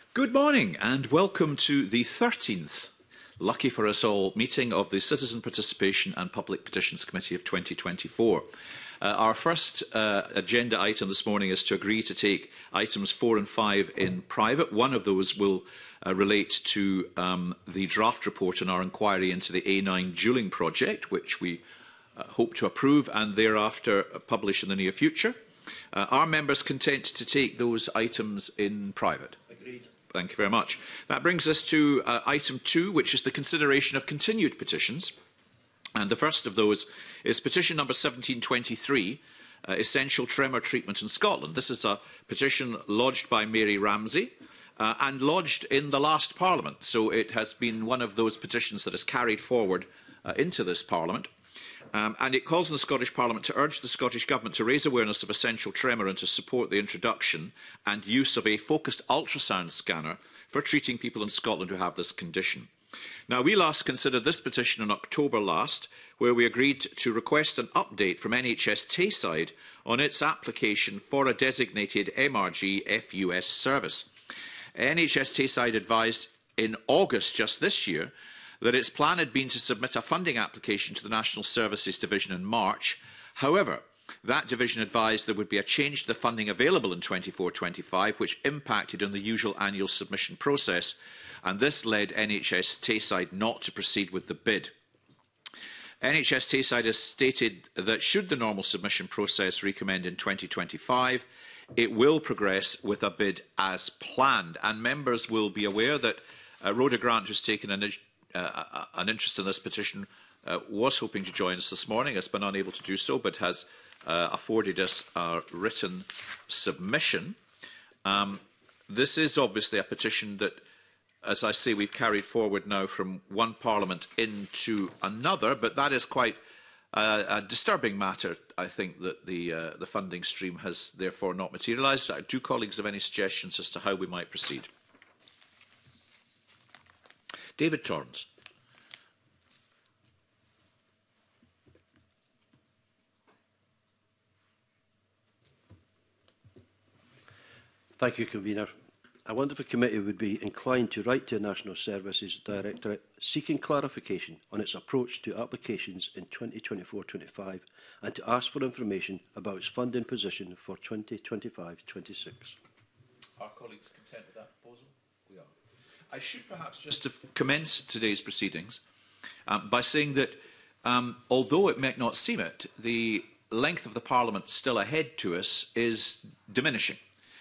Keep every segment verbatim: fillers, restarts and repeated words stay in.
Good morning and welcome to the thirteenth, lucky for us all, meeting of the Citizen Participation and Public Petitions Committee of twenty twenty-four. Uh, our first uh, agenda item this morning is to agree to take items four and five in private. One of those will uh, relate to um, the draft report on our inquiry into the A nine dualling project, which we uh, hope to approve and thereafter publish in the near future. Uh, are members content to take those items in private? Agreed. Thank you very much. That brings us to uh, item two, which is the consideration of continued petitions. And the first of those is petition number seventeen twenty-three, uh, Essential Tremor Treatment in Scotland. This is a petition lodged by Mary Ramsey uh, and lodged in the last Parliament. So it has been one of those petitions that is carried forward uh, into this Parliament. Um, and it calls on the Scottish Parliament to urge the Scottish Government to raise awareness of essential tremor and to support the introduction and use of a focused ultrasound scanner for treating people in Scotland who have this condition. Now, we last considered this petition in October last, where we agreed to request an update from N H S Tayside on its application for a designated M R G F U S service. N H S Tayside advised in August just this year that its plan had been to submit a funding application to the National Services Division in March. However, that division advised there would be a change to the funding available in twenty-four twenty-five, which impacted on the usual annual submission process, and this led N H S Tayside not to proceed with the bid. N H S Tayside has stated that should the normal submission process recommend in twenty twenty-five, it will progress with a bid as planned. And members will be aware that uh, Rhoda Grant, who's taken an Uh, an interest in this petition, uh, was hoping to join us this morning, has been unable to do so, but has uh, afforded us a written submission. Um, this is obviously a petition that, as I say, we've carried forward now from one Parliament into another, but that is quite uh, a disturbing matter, I think, that the, uh, the funding stream has therefore not materialised. Do colleagues have any suggestions as to how we might proceed? David Torrance. Thank you, Convener. I wonder if the committee would be inclined to write to the National Services Directorate seeking clarification on its approach to applications in twenty twenty-four twenty-five and to ask for information about its funding position for twenty twenty-five twenty-six. Are colleagues content with that proposal? We are. I should perhaps just have commenced today's proceedings um, by saying that um, although it might not seem it, the length of the Parliament still ahead to us is diminishing.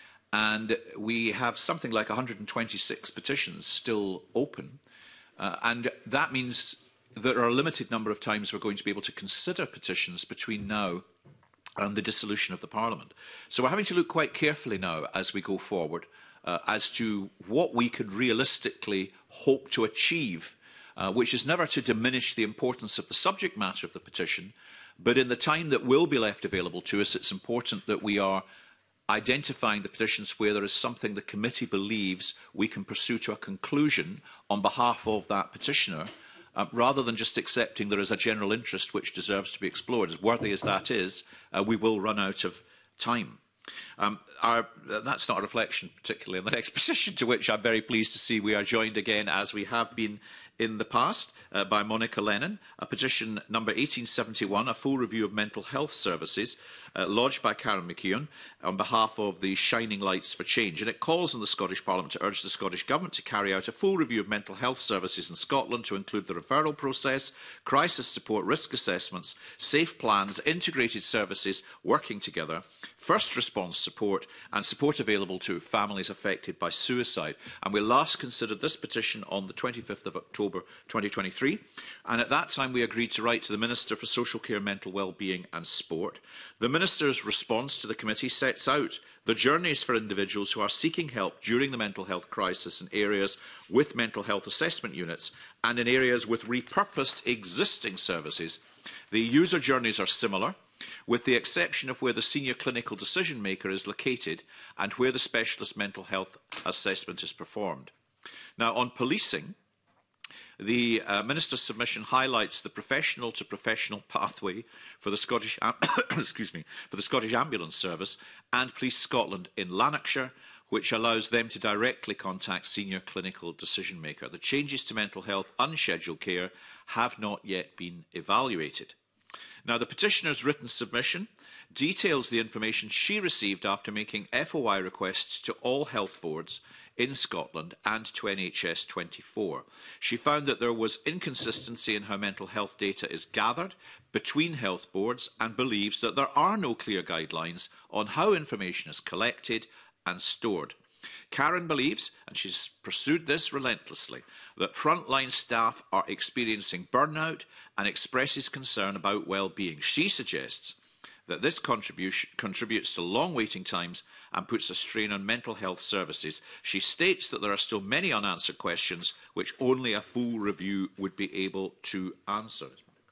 And we have something like one hundred and twenty-six petitions still open. Uh, and that means there are a limited number of times we're going to be able to consider petitions between now and the dissolution of the Parliament. So we're having to look quite carefully now as we go forward Uh, as to what we could realistically hope to achieve, uh, which is never to diminish the importance of the subject matter of the petition, but in the time that will be left available to us, it's important that we are identifying the petitions where there is something the committee believes we can pursue to a conclusion on behalf of that petitioner, uh, rather than just accepting there is a general interest which deserves to be explored. As worthy as that is, uh, we will run out of time. Um, our, uh, that's not a reflection particularly on the next petition, to which I'm very pleased to see we are joined again, as we have been in the past, uh, by Monica Lennon, a petition number eighteen seventy-one, a full review of mental health services, uh, lodged by Karen McKeown on behalf of the Shining Lights for Change. And it calls on the Scottish Parliament to urge the Scottish Government to carry out a full review of mental health services in Scotland to include the referral process, crisis support, risk assessments, safe plans, integrated services working together, first response support and support available to families affected by suicide. And we last considered this petition on the twenty-fifth of October twenty twenty-three, and at that time we agreed to write to the Minister for Social Care, Mental Wellbeing and Sport. The Minister's response to the committee sets out the journeys for individuals who are seeking help during the mental health crisis in areas with mental health assessment units and in areas with repurposed existing services. The user journeys are similar, with the exception of where the senior clinical decision maker is located and where the specialist mental health assessment is performed. Now, on policing, the uh, Minister's submission highlights the professional to professional pathway for the Scottish excuse me, for the Scottish Ambulance Service and Police Scotland in Lanarkshire, which allows them to directly contact senior clinical decision maker. The changes to mental health unscheduled care have not yet been evaluated. Now, the petitioner's written submission details the information she received after making F O I requests to all health boards in Scotland and to N H S twenty-four. She found that there was inconsistency in how mental health data is gathered between health boards and believes that there are no clear guidelines on how information is collected and stored. Karen believes, and she's pursued this relentlessly, that frontline staff are experiencing burnout and expresses concern about well-being. She suggests that this contribution contributes to long waiting times and puts a strain on mental health services. She states that there are still many unanswered questions which only a full review would be able to answer.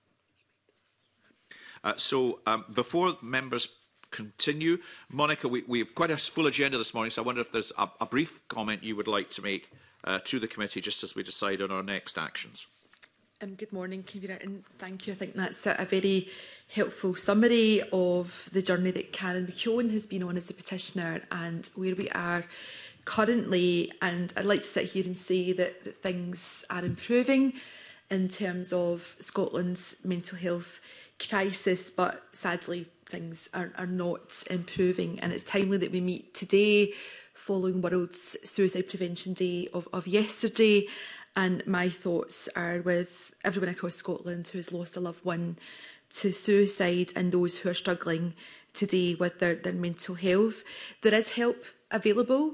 Uh, so, um, before members continue, Monica, we, we have quite a full agenda this morning, so I wonder if there's a, a brief comment you would like to make uh, to the committee just as we decide on our next actions. Um, good morning, Convener, and thank you. I think that's a, a very helpful summary of the journey that Karen McKeown has been on as a petitioner and where we are currently. And I'd like to sit here and say that, that things are improving in terms of Scotland's mental health crisis, but sadly things are, are not improving. And it's timely that we meet today following World Suicide Prevention Day of, of yesterday. And my thoughts are with everyone across Scotland who has lost a loved one to suicide and those who are struggling today with their, their mental health. There is help available,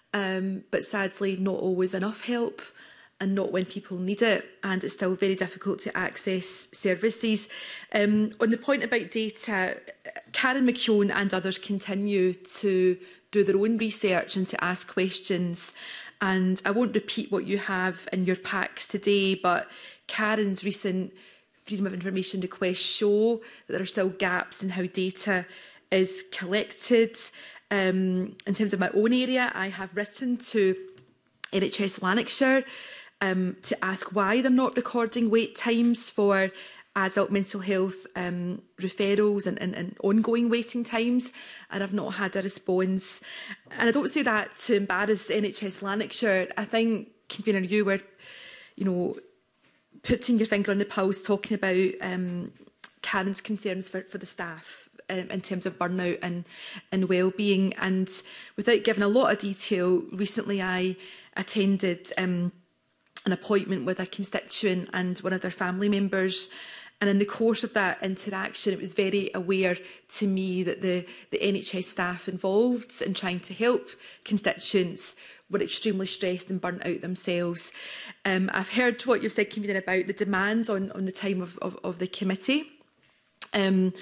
um, but sadly not always enough help and not when people need it. And it's still very difficult to access services. Um, on the point about data, Karen McKeown and others continue to do their own research and to ask questions. And I won't repeat what you have in your packs today, but Karen's recent Freedom of Information requests show that there are still gaps in how data is collected. Um, in terms of my own area, I have written to N H S Lanarkshire um, to ask why they're not recording wait times for adult mental health um, referrals and, and, and ongoing waiting times, and I've not had a response. And I don't say that to embarrass N H S Lanarkshire. I think, Convener, you were, you know, putting your finger on the pulse, talking about um, Karen's concerns for, for the staff um, in terms of burnout and, and well-being. And without giving a lot of detail, recently I attended um, an appointment with a constituent and one of their family members. And in the course of that interaction, it was very aware to me that the, the N H S staff involved in trying to help constituents were extremely stressed and burnt out themselves. Um, I've heard what you've said, Convener, about the demands on, on the time of, of, of the committee. Um,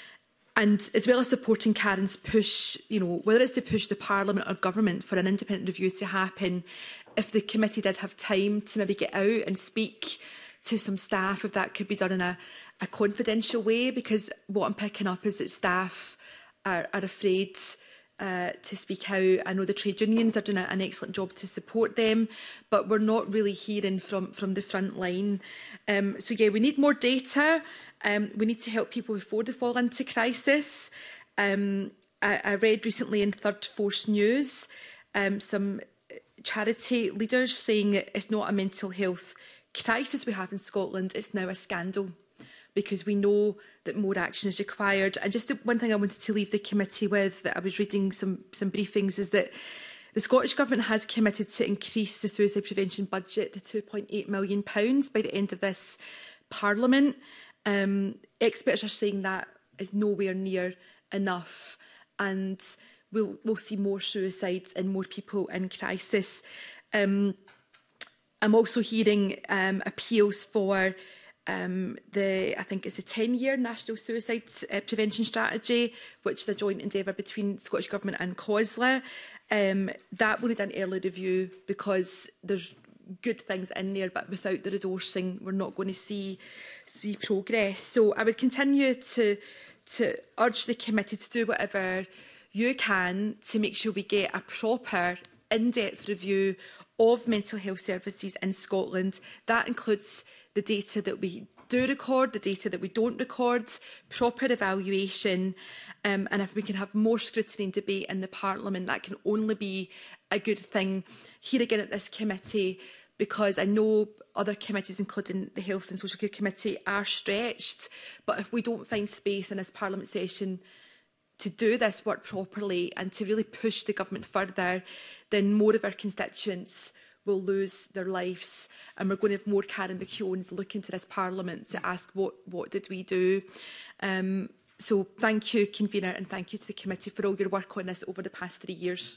and as well as supporting Karen's push, you know, whether it's to push the Parliament or government for an independent review to happen, if the committee did have time to maybe get out and speak to some staff, if that could be done in a, a confidential way, because what I'm picking up is that staff are, are afraid uh, to speak out. I know the trade unions are doing a, an excellent job to support them, but we're not really hearing from, from the front line. Um, so yeah, we need more data. Um, we need to help people before they fall into crisis. Um, I, I read recently in Third Force News um, some charity leaders saying that it's not a mental health crisis we have in Scotland, it's now a scandal, because we know that more action is required. And just one thing I wanted to leave the committee with, that I was reading some, some briefings, is that the Scottish Government has committed to increase the suicide prevention budget to two point eight million pounds by the end of this Parliament. Um, experts are saying that is nowhere near enough, and we'll, we'll see more suicides and more people in crisis. Um, I'm also hearing um, appeals for um, the, I think it's a ten-year National Suicide uh, Prevention Strategy, which is a joint endeavour between Scottish Government and C O S L A. Um, that will need an early review, because there's good things in there, but without the resourcing, we're not going to see see progress. So I would continue to to urge the committee to do whatever you can to make sure we get a proper, in-depth review of mental health services in Scotland. That includes the data that we do record, the data that we don't record, proper evaluation, um, and if we can have more scrutiny and debate in the Parliament, that can only be a good thing. Here again at this committee, because I know other committees, including the Health and Social Care Committee, are stretched, but if we don't find space in this Parliament session to do this work properly and to really push the government further, then more of our constituents will lose their lives, and we're going to have more Karen McKeowns looking to this Parliament to ask what, what did we do. Um, so thank you, Convener, and thank you to the committee for all your work on this over the past three years.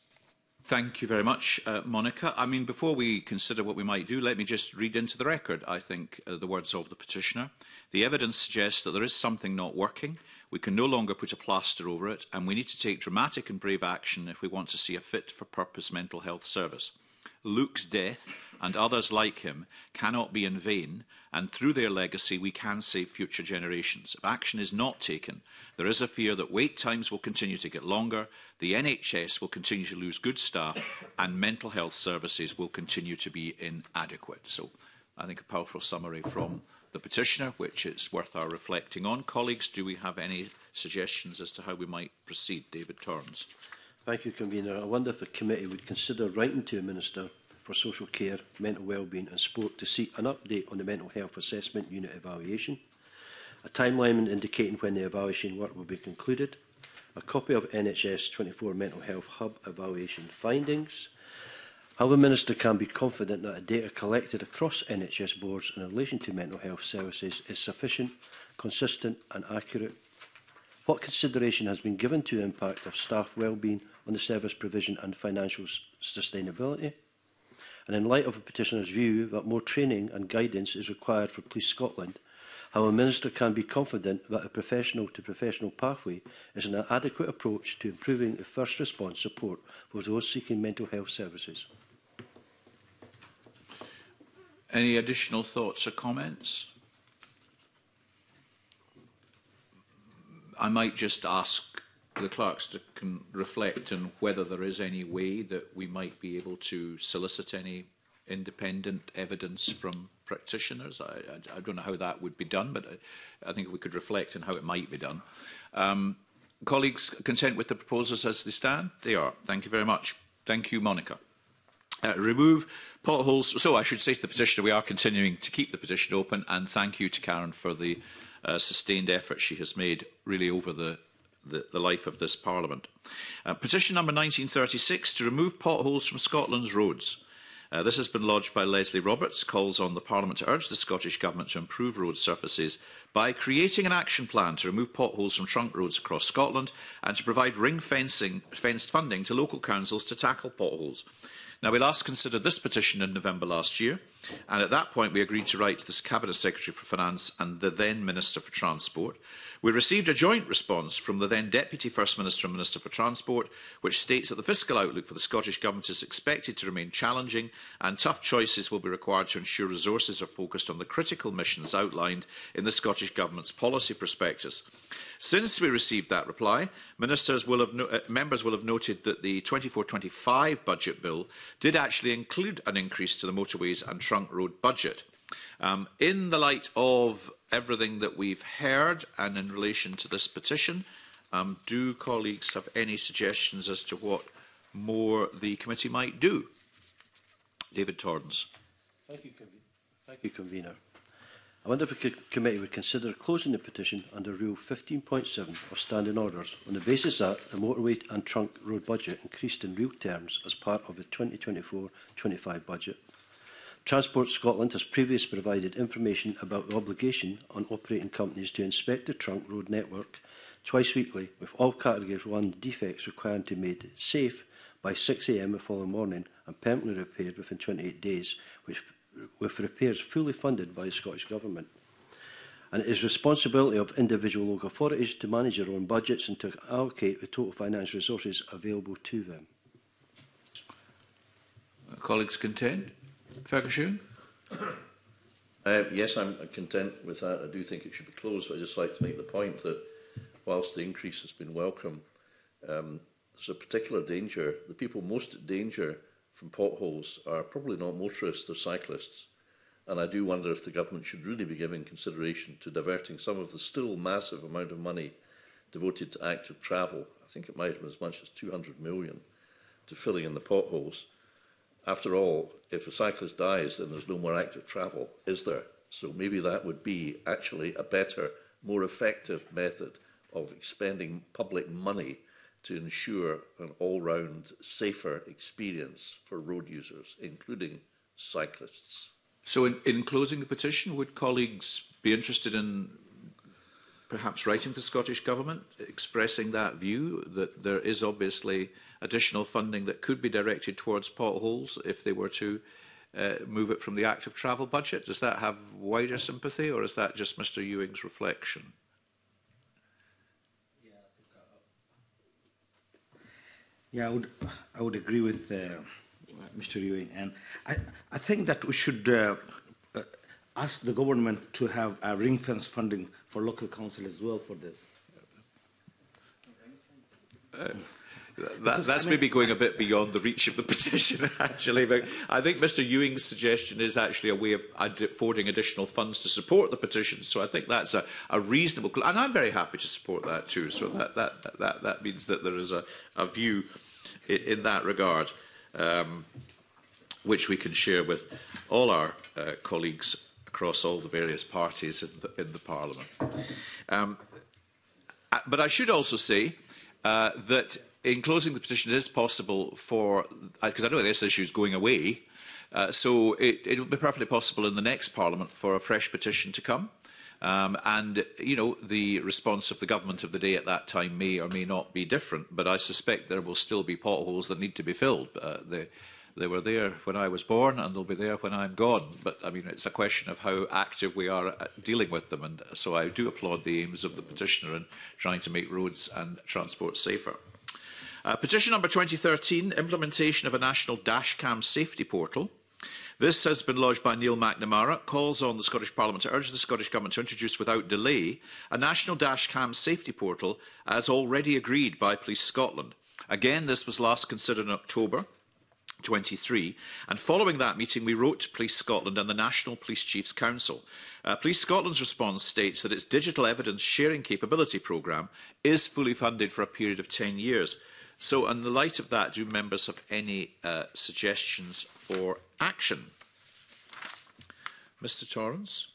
Thank you very much, uh, Monica. I mean, before we consider what we might do, let me just read into the record, I think, uh, the words of the petitioner. The evidence suggests that there is something not working. We can no longer put a plaster over it, and we need to take dramatic and brave action if we want to see a fit-for-purpose mental health service. Luke's death and others like him cannot be in vain, and through their legacy we can save future generations. If action is not taken, there is a fear that wait times will continue to get longer, the N H S will continue to lose good staff, and mental health services will continue to be inadequate. So I think a powerful summary from the petitioner, which it's worth our reflecting on. Colleagues, do we have any suggestions as to how we might proceed? David Torrance. Thank you, Convener. I wonder if the committee would consider writing to the Minister for Social Care, Mental Wellbeing and Sport to seek an update on the Mental Health Assessment Unit evaluation, a timeline indicating when the evaluation work will be concluded, a copy of N H S twenty-four Mental Health Hub evaluation findings, how the Minister can be confident that the data collected across N H S boards in relation to mental health services is sufficient, consistent and accurate, what consideration has been given to the impact of staff wellbeing on the service provision and financial sustainability, and in light of the petitioner's view that more training and guidance is required for Police Scotland, how a Minister can be confident that a professional-to-professional pathway is an adequate approach to improving the first response support for those seeking mental health services. Any additional thoughts or comments? I might just ask the clerks to can reflect on whether there is any way that we might be able to solicit any independent evidence from practitioners. I, I, I don't know how that would be done, but I, I think we could reflect on how it might be done. Um, colleagues, content with the proposals as they stand? They are. Thank you very much. Thank you, Monica. Uh, remove potholes. So I should say to the petitioner, we are continuing to keep the petition open, and thank you to Karen for the uh, sustained effort she has made really over the The, the life of this Parliament. Uh, petition number nineteen thirty-six to remove potholes from Scotland's roads. Uh, this has been lodged by Leslie Roberts, calls on the Parliament to urge the Scottish Government to improve road surfaces by creating an action plan to remove potholes from trunk roads across Scotland and to provide ring fencing, fenced funding to local councils to tackle potholes. Now, we last considered this petition in November last year, and at that point we agreed to write to the Cabinet Secretary for Finance and the then Minister for Transport. We received a joint response from the then Deputy First Minister and Minister for Transport, which states that the fiscal outlook for the Scottish Government is expected to remain challenging and tough choices will be required to ensure resources are focused on the critical missions outlined in the Scottish Government's policy prospectus. Since we received that reply, ministers will have no uh, members will have noted that the twenty-four twenty-five budget bill did actually include an increase to the motorways and trunk road budget. Um, in the light of everything that we've heard and in relation to this petition, um, do colleagues have any suggestions as to what more the committee might do? David Torrance. Thank you, Thank you, Convener. I wonder if the committee would consider closing the petition under Rule fifteen point seven of Standing Orders on the basis that the motorway and trunk road budget increased in real terms as part of the twenty twenty-four twenty-five budget. Transport Scotland has previously provided information about the obligation on operating companies to inspect the trunk road network twice weekly, with all Category one defects required to be made safe by six A M the following morning and permanently repaired within twenty-eight days, which, with repairs fully funded by the Scottish Government. And it is responsibility of individual local authorities to manage their own budgets and to allocate the total financial resources available to them. Colleagues content? Ferguson? Uh, yes, I'm content with that. I do think it should be closed, but I'd just like to make the point that whilst the increase has been welcome, um, there's a particular danger. The people most at danger from potholes are probably not motorists, they're cyclists. And I do wonder if the government should really be giving consideration to diverting some of the still massive amount of money devoted to active travel. I think it might have been as much as two hundred million to filling in the potholes. After all, if a cyclist dies, then there's no more active travel, is there? So maybe that would be actually a better, more effective method of expending public money to ensure an all-round safer experience for road users, including cyclists. So in, in closing the petition, would colleagues be interested in perhaps writing to the Scottish Government, expressing that view, that there is obviously additional funding that could be directed towards potholes if they were to uh, move it from the active travel budget? Does that have wider sympathy, or is that just Mr Ewing's reflection? Yeah, I would, I would agree with uh, Mr Ewing, and I, I think that we should uh, uh, ask the government to have a ring-fence funding for local council as well for this. Uh, that, that's I mean, maybe going a bit beyond the reach of the petition, actually. But I think Mr Ewing's suggestion is actually a way of affording additional funds to support the petition. So I think that's a, a reasonable, and I'm very happy to support that too. So that that that that means that there is a, a view in, in that regard, um, which we can share with all our uh, colleagues across all the various parties in the, in the Parliament. Um, but I should also say uh, that in closing the petition, it is possible for, because I know this issue is going away, uh, so it, it will be perfectly possible in the next Parliament for a fresh petition to come. Um, and, you know, the response of the government of the day at that time may or may not be different, but I suspect there will still be potholes that need to be filled. Uh, they, they were there when I was born, and they'll be there when I'm gone. But, I mean, it's a question of how active we are at dealing with them, and so I do applaud the aims of the petitioner in trying to make roads and transport safer. Uh, petition number twenty thirteen, implementation of a national dashcam safety portal. This has been lodged by Neil McNamara, calls on the Scottish Parliament to urge the Scottish Government to introduce without delay a national dashcam safety portal as already agreed by Police Scotland. Again, this was last considered in October twenty-three, and following that meeting we wrote to Police Scotland and the National Police Chiefs Council. Uh, Police Scotland's response states that its digital evidence sharing capability programme is fully funded for a period of ten years. So, in the light of that, do members have any uh, suggestions for action? Mr Torrance.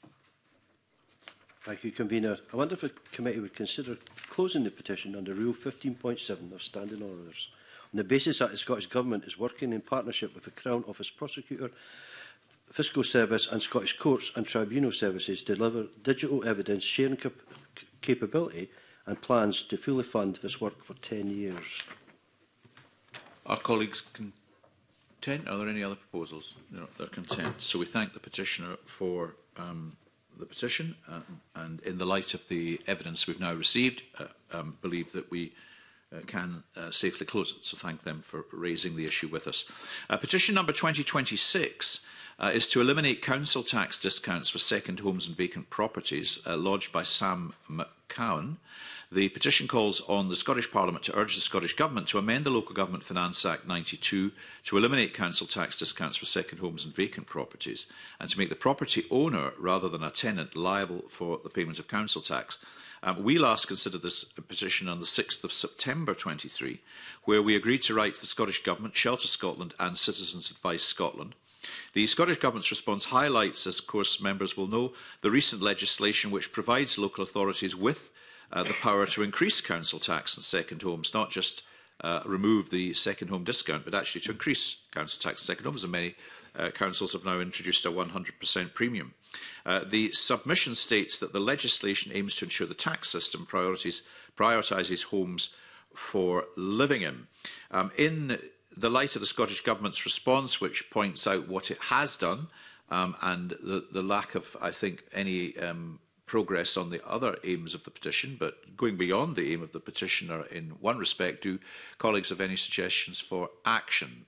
Thank you, Convener. I wonder if the committee would consider closing the petition under Rule fifteen point seven of Standing Orders, on the basis that the Scottish Government is working in partnership with the Crown Office Prosecutor, Fiscal Service and Scottish Courts and Tribunal Services to deliver digital evidence sharing cap capability and plans to fully fund this work for ten years. Are colleagues content? Are there any other proposals? No, they're content. So we thank the petitioner for um, the petition, uh, and in the light of the evidence we've now received, uh, um, believe that we uh, can uh, safely close it. So thank them for raising the issue with us. Uh, petition number twenty twenty-six uh, is to eliminate council tax discounts for second homes and vacant properties, uh, lodged by Sam McCowan. The petition calls on the Scottish Parliament to urge the Scottish Government to amend the Local Government Finance Act ninety-two to eliminate council tax discounts for second homes and vacant properties, and to make the property owner, rather than a tenant, liable for the payment of council tax. Um, we last considered this petition on the sixth of September twenty-three, where we agreed to write to the Scottish Government, Shelter Scotland and Citizens Advice Scotland. The Scottish Government's response highlights, as of course members will know, the recent legislation which provides local authorities with Uh, the power to increase council tax on second homes, not just uh, remove the second home discount, but actually to increase council tax on second homes. And many uh, councils have now introduced a one hundred percent premium. Uh, the submission states that the legislation aims to ensure the tax system priorities, prioritises homes for living in. Um, in the light of the Scottish Government's response, which points out what it has done um, and the, the lack of, I think, any um, progress on the other aims of the petition, but going beyond the aim of the petitioner in one respect, do colleagues have any suggestions for action?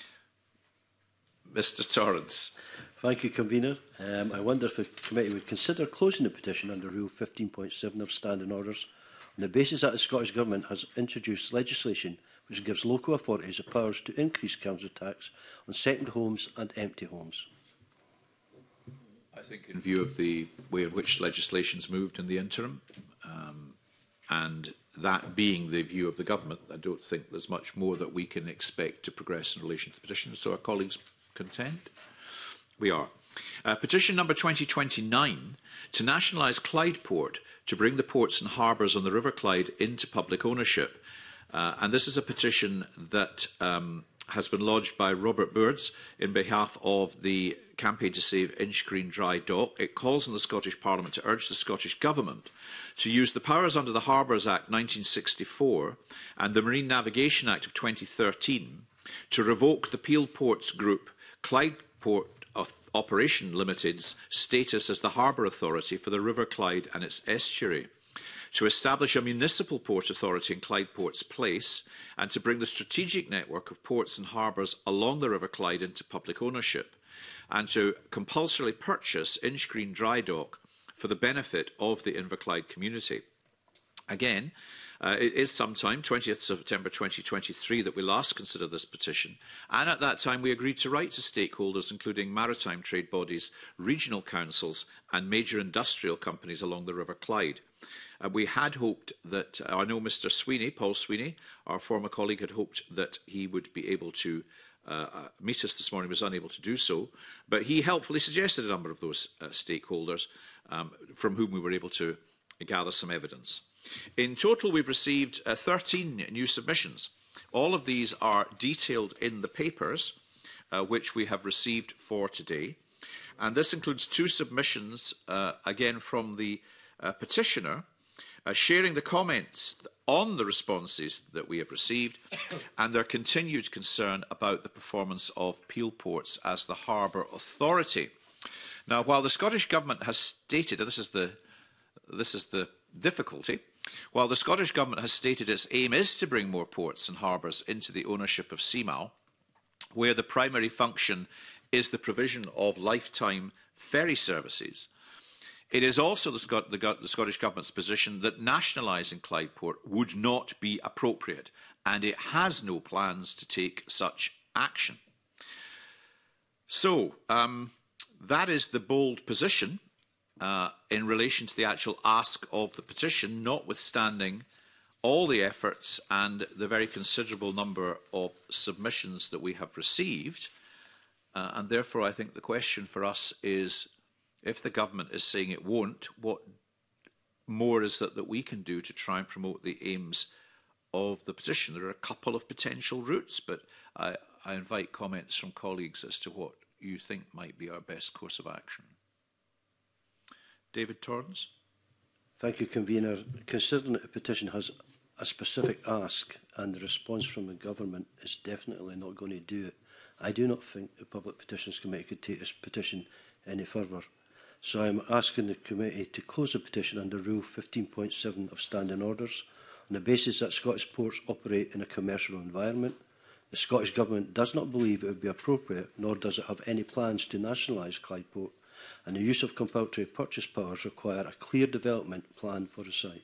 Mr Torrance. Thank you, Convener. Um, I wonder if the committee would consider closing the petition under Rule fifteen point seven of Standing Orders on the basis that the Scottish Government has introduced legislation which gives local authorities the powers to increase council tax on second homes and empty homes. I think in view of the way in which legislation's moved in the interim, um, and that being the view of the government, I don't think there's much more that we can expect to progress in relation to the petition. So, are colleagues content? We are. Uh, petition number twenty twenty-nine to nationalise Clyde Port to bring the ports and harbours on the River Clyde into public ownership. Uh, and this is a petition that um, has been lodged by Robert Birds in behalf of the Campaign to Save Inchgreen Dry Dock. It calls on the Scottish Parliament to urge the Scottish Government to use the powers under the Harbours Act nineteen sixty-four and the Marine Navigation Act of twenty thirteen to revoke the Peel Ports Group Clyde Port Operation Limited's status as the harbour authority for the River Clyde and its estuary, to establish a municipal port authority in Clyde Port's place, and to bring the strategic network of ports and harbours along the River Clyde into public ownership, and to compulsorily purchase Inchgreen Dry Dock for the benefit of the Inverclyde community. Again, uh, it is sometime, twentieth September twenty twenty-three, that we last considered this petition, and at that time we agreed to write to stakeholders, including maritime trade bodies, regional councils and major industrial companies along the River Clyde. Uh, we had hoped that, uh, I know Mr Sweeney, Paul Sweeney, our former colleague, had hoped that he would be able to uh, uh, meet us this morning, was unable to do so, but he helpfully suggested a number of those uh, stakeholders um, from whom we were able to gather some evidence. In total, we've received uh, thirteen new submissions. All of these are detailed in the papers uh, which we have received for today, and this includes two submissions, uh, again from the uh, petitioner, Uh, sharing the comments on the responses that we have received and their continued concern about the performance of Peel Ports as the harbour authority. Now, while the Scottish Government has stated, and this is the, this is the difficulty, while the Scottish Government has stated its aim is to bring more ports and harbours into the ownership of C M A L, where the primary function is the provision of lifetime ferry services, it is also the, Scot the, the Scottish Government's position that nationalising Clyde Port would not be appropriate, and it has no plans to take such action. So, um, that is the bold position uh, in relation to the actual ask of the petition, notwithstanding all the efforts and the very considerable number of submissions that we have received. Uh, and therefore, I think the question for us is, if the government is saying it won't, what more is that that we can do to try and promote the aims of the petition? There are a couple of potential routes, but I, I invite comments from colleagues as to what you think might be our best course of action. David Torrance. Thank you, Convener. Considering that the petition has a specific ask and the response from the government is definitely not going to do it, I do not think the Public Petitions Committee could take this petition any further. So I am asking the committee to close the petition under Rule fifteen point seven of Standing Orders on the basis that Scottish ports operate in a commercial environment. The Scottish Government does not believe it would be appropriate, nor does it have any plans to nationalise Clyde Port, and the use of compulsory purchase powers require a clear development plan for the site.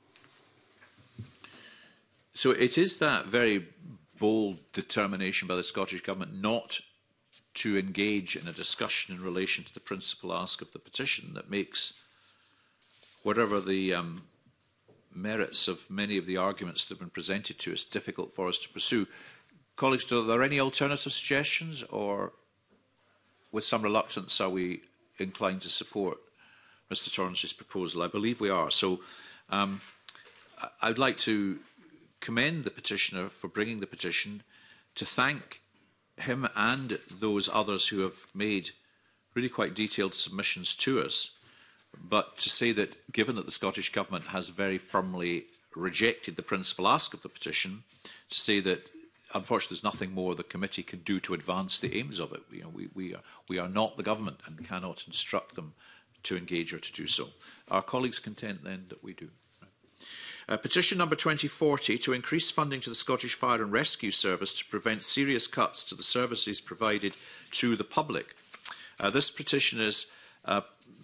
So it is that very bold determination by the Scottish Government not to engage in a discussion in relation to the principal ask of the petition that makes whatever the um, merits of many of the arguments that have been presented to us difficult for us to pursue. Colleagues, are there any alternative suggestions, or with some reluctance are we inclined to support Mr Torrance's proposal? I believe we are. So um, I would like to commend the petitioner for bringing the petition, to thank him and those others who have made really quite detailed submissions to us, but to say that given that the Scottish Government has very firmly rejected the principal ask of the petition, to say that unfortunately there's nothing more the committee can do to advance the aims of it. You know, we, we, are, we are not the government and cannot instruct them to engage or to do so. Are colleagues content then that we do? Uh, petition number twenty forty to increase funding to the Scottish Fire and Rescue Service to prevent serious cuts to the services provided to the public. Uh, this petition is uh,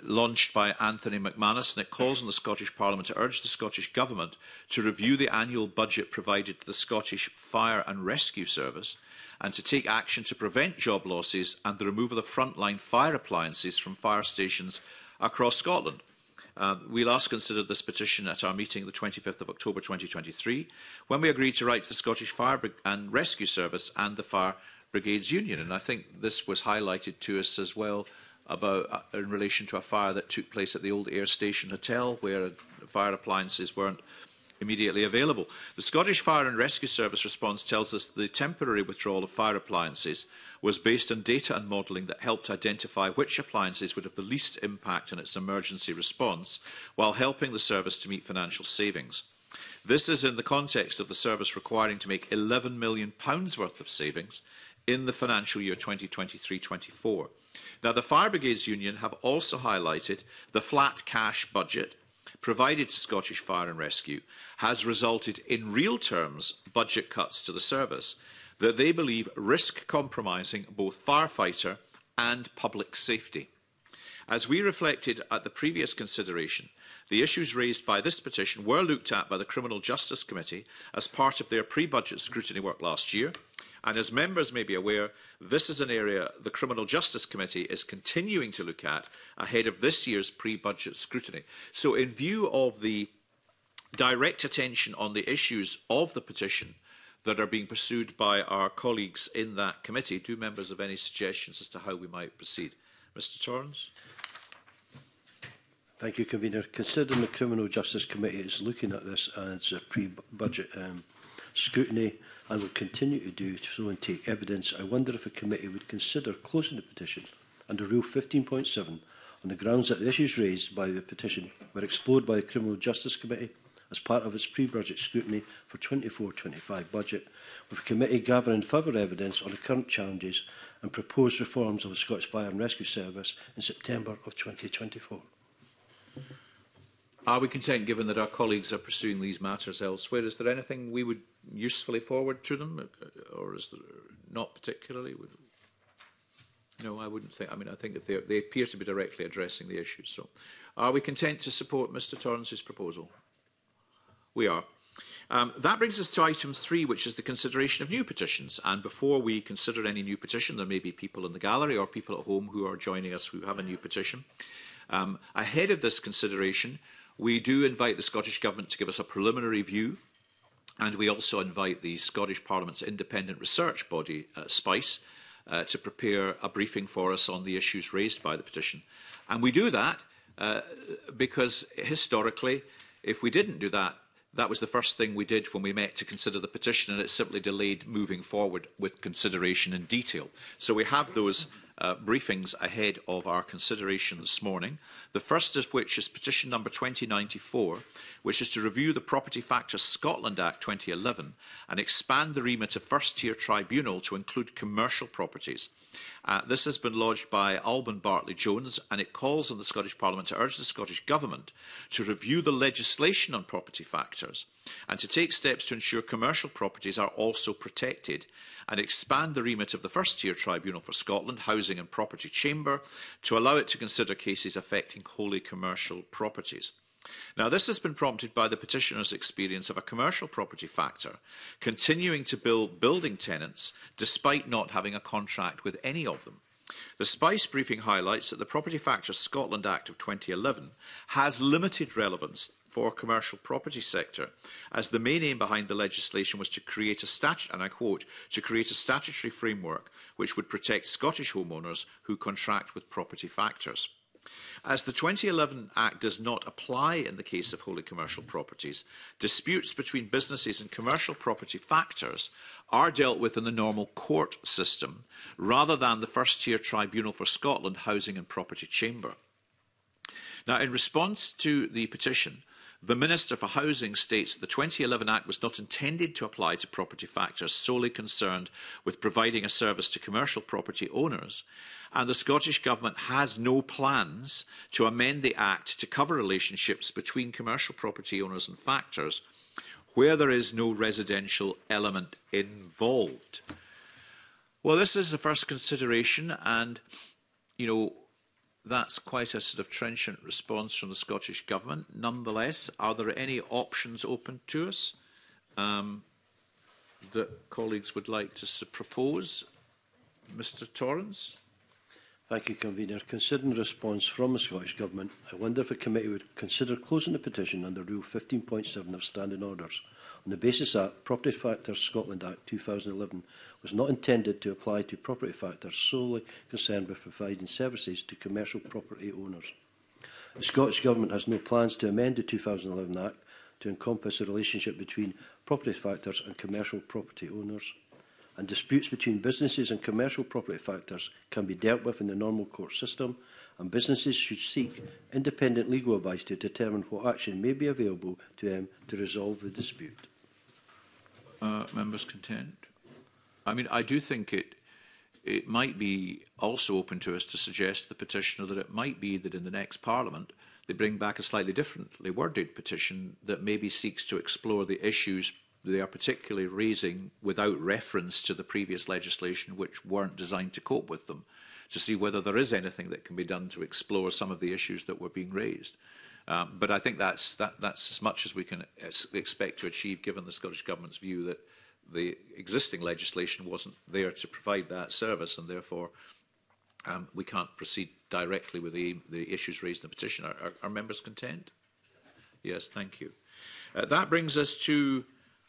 launched by Anthony McManus, and it calls on the Scottish Parliament to urge the Scottish Government to review the annual budget provided to the Scottish Fire and Rescue Service and to take action to prevent job losses and the removal of frontline fire appliances from fire stations across Scotland. Uh, we last considered this petition at our meeting the twenty-fifth of October twenty twenty-three, when we agreed to write to the Scottish Fire and Rescue Service and the Fire Brigades Union. And I think this was highlighted to us as well about uh, in relation to a fire that took place at the old Air Station Hotel, where fire appliances weren't immediately available. The Scottish Fire and Rescue Service response tells us the temporary withdrawal of fire appliances was based on data and modelling that helped identify which appliances would have the least impact on its emergency response, while helping the service to meet financial savings. This is in the context of the service requiring to make eleven million pounds worth of savings in the financial year twenty twenty-three twenty-four. Now, the Fire Brigades Union have also highlighted the flat cash budget provided to Scottish Fire and Rescue has resulted in real terms budget cuts to the service that they believe risk compromising both firefighter and public safety. As we reflected at the previous consideration, the issues raised by this petition were looked at by the Criminal Justice Committee as part of their pre-budget scrutiny work last year, and as members may be aware, this is an area the Criminal Justice Committee is continuing to look at ahead of this year's pre-budget scrutiny. So in view of the direct attention on the issues of the petition that are being pursued by our colleagues in that committee, do members have any suggestions as to how we might proceed? Mr Torrance? Thank you, Convener. Considering the Criminal Justice Committee is looking at this as a pre-budget um, scrutiny and will continue to do so and take evidence, I wonder if a committee would consider closing the petition under Rule fifteen point seven on the grounds that the issues raised by the petition were explored by the Criminal Justice Committee as part of its pre-budget scrutiny for twenty-four twenty-five budget, with the committee gathering further evidence on the current challenges and proposed reforms of the Scottish Fire and Rescue Service in September of twenty twenty-four. Are we content, given that our colleagues are pursuing these matters elsewhere? Is there anything we would usefully forward to them, or is there not particularly? No, I wouldn't think. I mean, I think that they, they appear to be directly addressing the issues. So, are we content to support Mr Torrance's proposal? We are. Um, that brings us to item three, which is the consideration of new petitions. And before we consider any new petition, there may be people in the gallery or people at home who are joining us who have a new petition. Um, ahead of this consideration, we do invite the Scottish Government to give us a preliminary view, and we also invite the Scottish Parliament's independent research body, uh, SPICE, uh, to prepare a briefing for us on the issues raised by the petition. And we do that uh, because historically, if we didn't do that, that was the first thing we did when we met to consider the petition, and it simply delayed moving forward with consideration in detail. So we have those uh, briefings ahead of our consideration this morning. The first of which is petition number twenty ninety-four, which is to review the Property Factors Scotland Act twenty eleven and expand the remit of first-tier tribunal to include commercial properties. Uh, this has been lodged by Alban Bartley-Jones, and it calls on the Scottish Parliament to urge the Scottish Government to review the legislation on property factors and to take steps to ensure commercial properties are also protected, and expand the remit of the First-Tier Tribunal for Scotland, Housing and Property Chamber, to allow it to consider cases affecting wholly commercial properties. Now, this has been prompted by the petitioner's experience of a commercial property factor continuing to bill building tenants despite not having a contract with any of them. The SPICE briefing highlights that the Property Factors Scotland Act of twenty eleven has limited relevance for commercial property sector, as the main aim behind the legislation was to create a statute, and I quote, to create a statutory framework which would protect Scottish homeowners who contract with property factors. As the twenty eleven Act does not apply in the case of wholly commercial properties, disputes between businesses and commercial property factors are dealt with in the normal court system, rather than the First-Tier Tribunal for Scotland, Housing and Property Chamber. Now, in response to the petition, the Minister for Housing states the twenty eleven Act was not intended to apply to property factors solely concerned with providing a service to commercial property owners, and the Scottish Government has no plans to amend the Act to cover relationships between commercial property owners and factors where there is no residential element involved. Well, this is the first consideration, and, you know, that's quite a sort of trenchant response from the Scottish Government. Nonetheless, are there any options open to us um, that colleagues would like to propose? Mister Torrance? Thank you, Convener. Considering the response from the Scottish Government, I wonder if the committee would consider closing the petition under Rule fifteen point seven of Standing Orders on the basis that Property Factors Scotland Act two thousand eleven was not intended to apply to property factors solely concerned with providing services to commercial property owners. The Scottish Government has no plans to amend the two thousand eleven Act to encompass the relationship between property factors and commercial property owners, and disputes between businesses and commercial property factors can be dealt with in the normal court system, and businesses should seek independent legal advice to determine what action may be available to them to resolve the dispute. Uh, members content? I mean, I do think it it might be also open to us to suggest to the petitioner that it might be that in the next Parliament they bring back a slightly differently worded petition that maybe seeks to explore the issues they are particularly raising without reference to the previous legislation which weren't designed to cope with them, to see whether there is anything that can be done to explore some of the issues that were being raised. Um, but I think that's, that, that's as much as we can expect to achieve given the Scottish Government's view that the existing legislation wasn't there to provide that service, and therefore um, we can't proceed directly with the, the issues raised in the petition. Are, are, are members content? Yes, thank you. Uh, that brings us to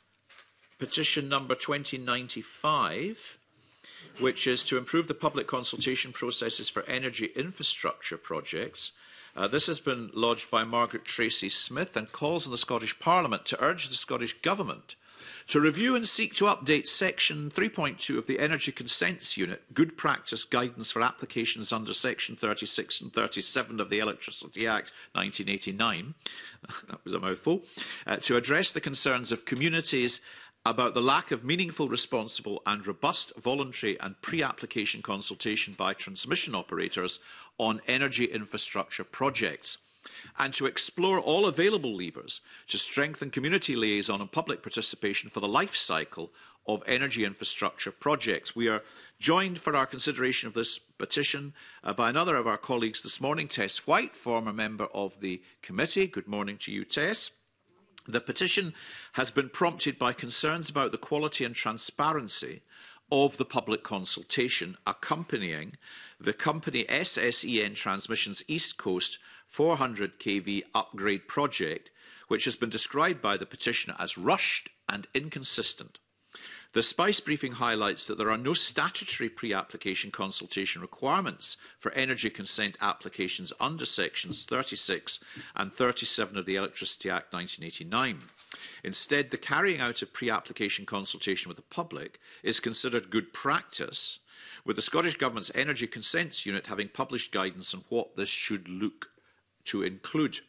petition number twenty ninety-five, which is to improve the public consultation processes for energy infrastructure projects. Uh, this has been lodged by Margaret Tracy Smith and calls on the Scottish Parliament to urge the Scottish Government to review and seek to update Section three point two of the Energy Consents Unit, Good Practice Guidance for Applications under Section thirty-six and thirty-seven of the Electricity Act nineteen eighty-nine, that was a mouthful, uh, to address the concerns of communities about the lack of meaningful, responsible and robust voluntary and pre-application consultation by transmission operators on energy infrastructure projects, and to explore all available levers to strengthen community liaison and public participation for the life cycle of energy infrastructure projects. We are joined for our consideration of this petition uh, by another of our colleagues this morning, Tess White, former member of the committee. Good morning to you, Tess. The petition has been prompted by concerns about the quality and transparency of the public consultation accompanying the company S S E N Transmission's East Coast four hundred k V upgrade project, which has been described by the petitioner as rushed and inconsistent. The Spice briefing highlights that there are no statutory pre-application consultation requirements for energy consent applications under Sections thirty-six and thirty-seven of the Electricity Act nineteen eighty-nine. Instead, the carrying out of pre-application consultation with the public is considered good practice, with the Scottish Government's Energy Consents Unit having published guidance on what this should look to include.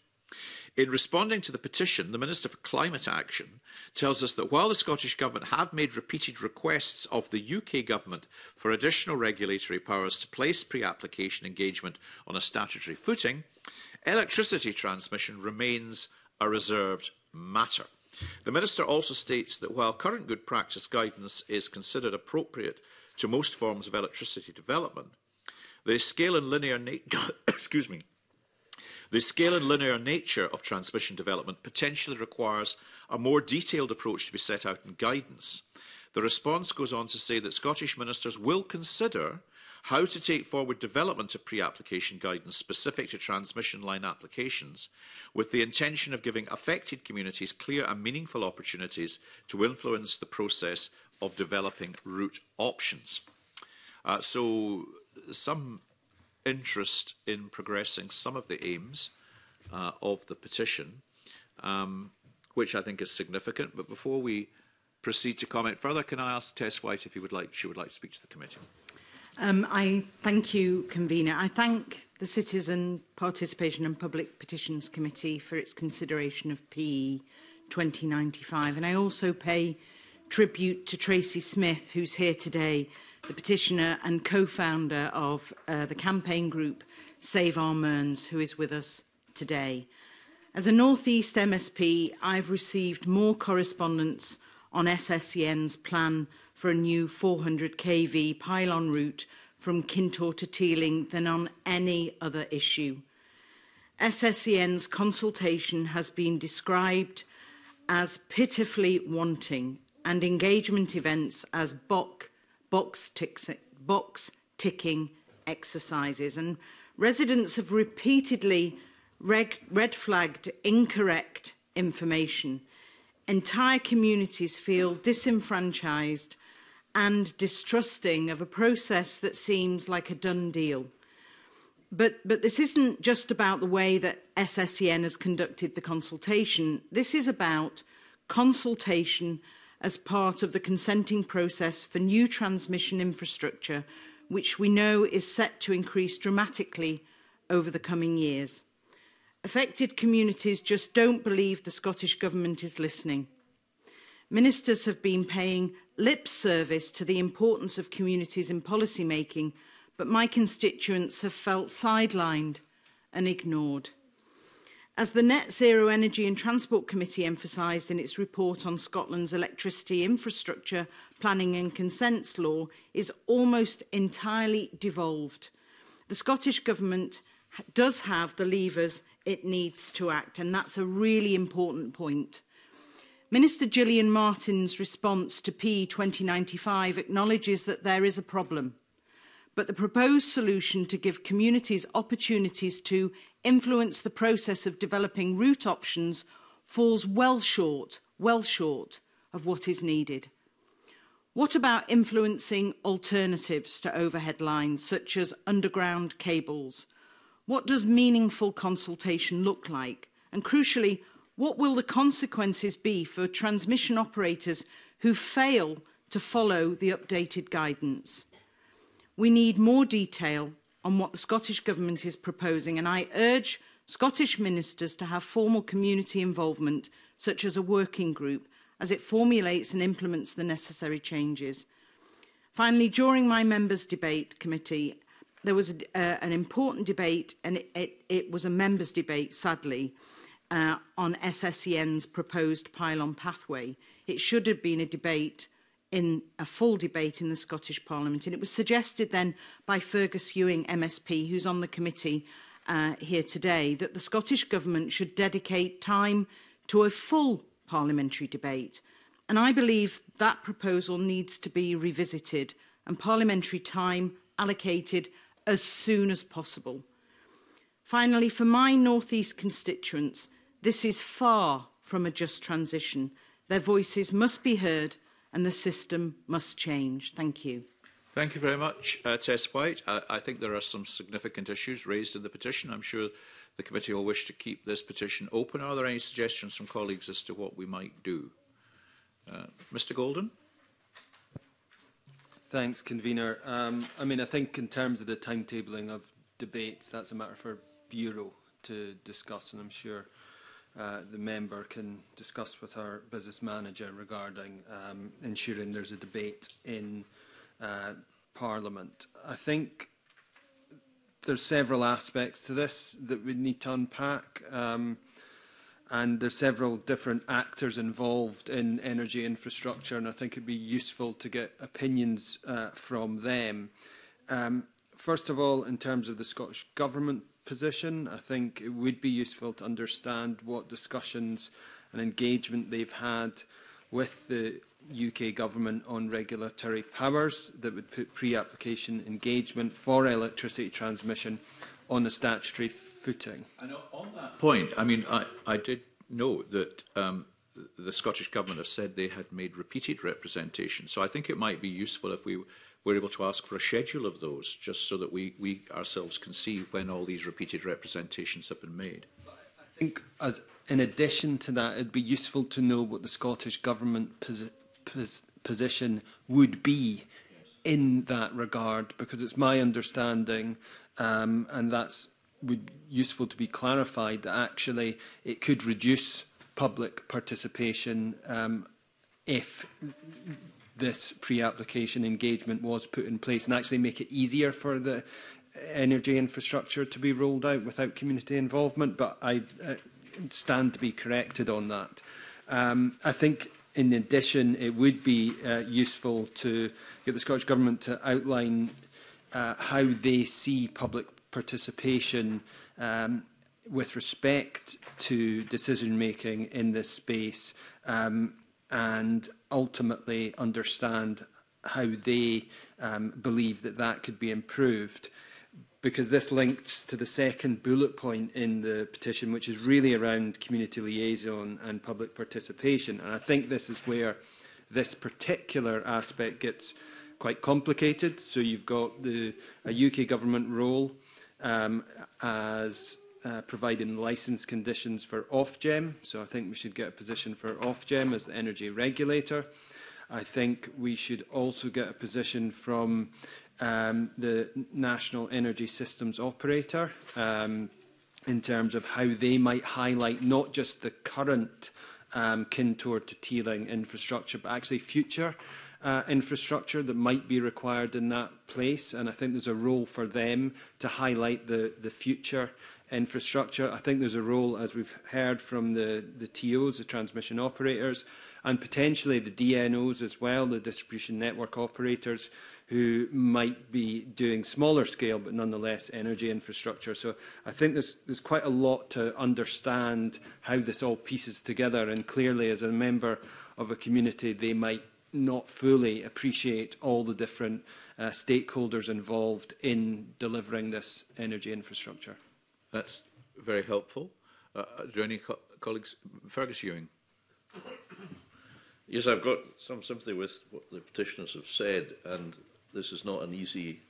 In responding to the petition, the Minister for Climate Action tells us that while the Scottish Government have made repeated requests of the U K Government for additional regulatory powers to place pre-application engagement on a statutory footing, electricity transmission remains a reserved matter. The Minister also states that while current good practice guidance is considered appropriate to most forms of electricity development, the scale and linear nature excuse me, The scale and linear nature of transmission development potentially requires a more detailed approach to be set out in guidance. The response goes on to say that Scottish ministers will consider how to take forward development of pre-application guidance specific to transmission line applications, with the intention of giving affected communities clear and meaningful opportunities to influence the process of developing route options. Uh, so some interest in progressing some of the aims uh, of the petition, um, which I think is significant. But before we proceed to comment further, can I ask Tess White if he would like, she would like to speak to the committee? Um, I thank you, Convener. I thank the Citizen Participation and Public Petitions Committee for its consideration of P E twenty ninety-five, and I also pay tribute to Tracy Smith, who's here today, the petitioner and co-founder of uh, the campaign group Save Our Mearns, who is with us today. As a North East M S P, I've received more correspondence on S S E N's plan for a new four hundred k V pylon route from Kintor to Teeling than on any other issue. S S E N's consultation has been described as pitifully wanting and engagement events as box, box, ticks, box ticking exercises. And residents have repeatedly red, red flagged incorrect information. Entire communities feel disenfranchised and distrusting of a process that seems like a done deal. But, but this isn't just about the way that S S E N has conducted the consultation. This is about consultation as part of the consenting process for new transmission infrastructure, which we know is set to increase dramatically over the coming years. Affected communities just don't believe the Scottish Government is listening. Ministers have been paying lip service to the importance of communities in policy making, but my constituents have felt sidelined and ignored. As the Net Zero Energy and Transport Committee emphasised in its report on Scotland's electricity infrastructure planning and consents law, is almost entirely devolved. The Scottish Government does have the levers it needs to act, and that's a really important point. Minister Gillian Martin's response to P twenty ninety-five acknowledges that there is a problem, but the proposed solution to give communities opportunities to influence the process of developing route options falls well short, well short of what is needed. What about influencing alternatives to overhead lines, such as underground cables? What does meaningful consultation look like? And crucially, what will the consequences be for transmission operators who fail to follow the updated guidance? We need more detail on what the Scottish Government is proposing, and I urge Scottish ministers to have formal community involvement, such as a working group, as it formulates and implements the necessary changes. Finally, during my members' debate committee, there was a, uh, an important debate, and it, it, it was a members' debate, sadly, uh, on S S E N's proposed pylon pathway. It should have been a debate in a full debate in the Scottish Parliament. And it was suggested then by Fergus Ewing M S P, who's on the committee uh, here today, that the Scottish Government should dedicate time to a full parliamentary debate. And I believe that proposal needs to be revisited and parliamentary time allocated as soon as possible. Finally, for my North East constituents, this is far from a just transition. Their voices must be heard and the system must change. Thank you. Thank you very much, uh, Tess White. I, I think there are some significant issues raised in the petition. I'm sure the committee will wish to keep this petition open. Are there any suggestions from colleagues as to what we might do? Uh, Mr Golden? Thanks, Convener. Um, I mean, I think in terms of the timetabling of debates, that's a matter for Bureau to discuss, and I'm sure Uh, the member can discuss with our business manager regarding um, ensuring there's a debate in uh, Parliament. I think there's several aspects to this that we need to unpack, um, and there's several different actors involved in energy infrastructure, and I think it'd be useful to get opinions uh, from them. Um, first of all, in terms of the Scottish Government position, I think it would be useful to understand what discussions and engagement they've had with the U K Government on regulatory powers that would put pre-application engagement for electricity transmission on a statutory footing. And on that point, I mean, I, I did note that um, the Scottish Government have said they had made repeated representations, so I think it might be useful if we we're able to ask for a schedule of those, just so that we, we ourselves can see when all these repeated representations have been made. I think, as in addition to that, it'd be useful to know what the Scottish Government posi pos position would be in that regard, because it's my understanding, um, and that's would be useful to be clarified, that actually it could reduce public participation um, if this pre-application engagement was put in place, and actually make it easier for the energy infrastructure to be rolled out without community involvement. But I uh, stand to be corrected on that. Um, I think, in addition, it would be uh, useful to get the Scottish Government to outline uh, how they see public participation um, with respect to decision-making in this space, um, and ultimately understand how they um, believe that that could be improved. Because this links to the second bullet point in the petition, which is really around community liaison and public participation. And I think this is where this particular aspect gets quite complicated. So you've got the, a U K government role um, as uh, providing licence conditions for Ofgem. So I think we should get a position for Ofgem as the energy regulator. I think we should also get a position from um, the National Energy Systems Operator um, in terms of how they might highlight not just the current um, Kintore to Teeling infrastructure, but actually future uh, infrastructure that might be required in that place. And I think there's a role for them to highlight the, the future infrastructure. I think there's a role, as we've heard from the, the T Os, the transmission operators, and potentially the D N Os as well, the distribution network operators, who might be doing smaller scale but nonetheless energy infrastructure. So I think there's, there's quite a lot to understand how this all pieces together, and clearly as a member of a community they might not fully appreciate all the different uh, stakeholders involved in delivering this energy infrastructure. That's very helpful. Uh, are there any co colleagues? Fergus Ewing. Yes, I've got some sympathy with what the petitioners have said, and this is not an easy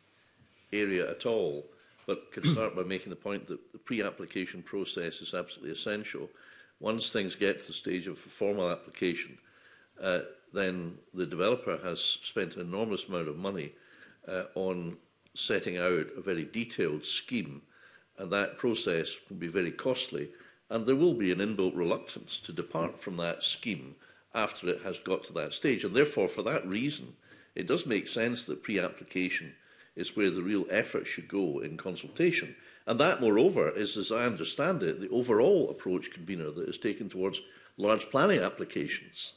area at all, but can start by making the point that the pre-application process is absolutely essential. Once things get to the stage of formal application, uh, then the developer has spent an enormous amount of money uh, on setting out a very detailed scheme, and that process can be very costly, and there will be an inbuilt reluctance to depart from that scheme after it has got to that stage. And therefore, for that reason, it does make sense that pre-application is where the real effort should go in consultation. And that, moreover, is, as I understand it, the overall approach, convener, that is taken towards large planning applications.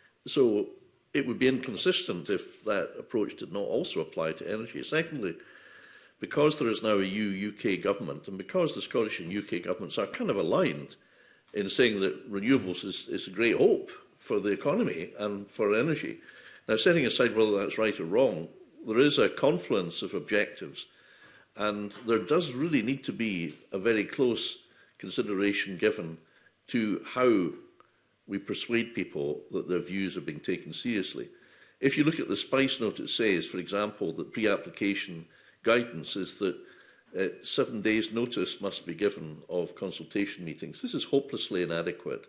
So it would be inconsistent if that approach did not also apply to energy. Secondly, because there is now a E U K government, and because the Scottish and U K governments are kind of aligned in saying that renewables is, is a great hope for the economy and for energy. Now, setting aside whether that's right or wrong, there is a confluence of objectives, and there does really need to be a very close consideration given to how we persuade people that their views are being taken seriously. If you look at the Spice Note, it says, for example, that pre-application guidance is that uh, seven days' notice must be given of consultation meetings. This is hopelessly inadequate.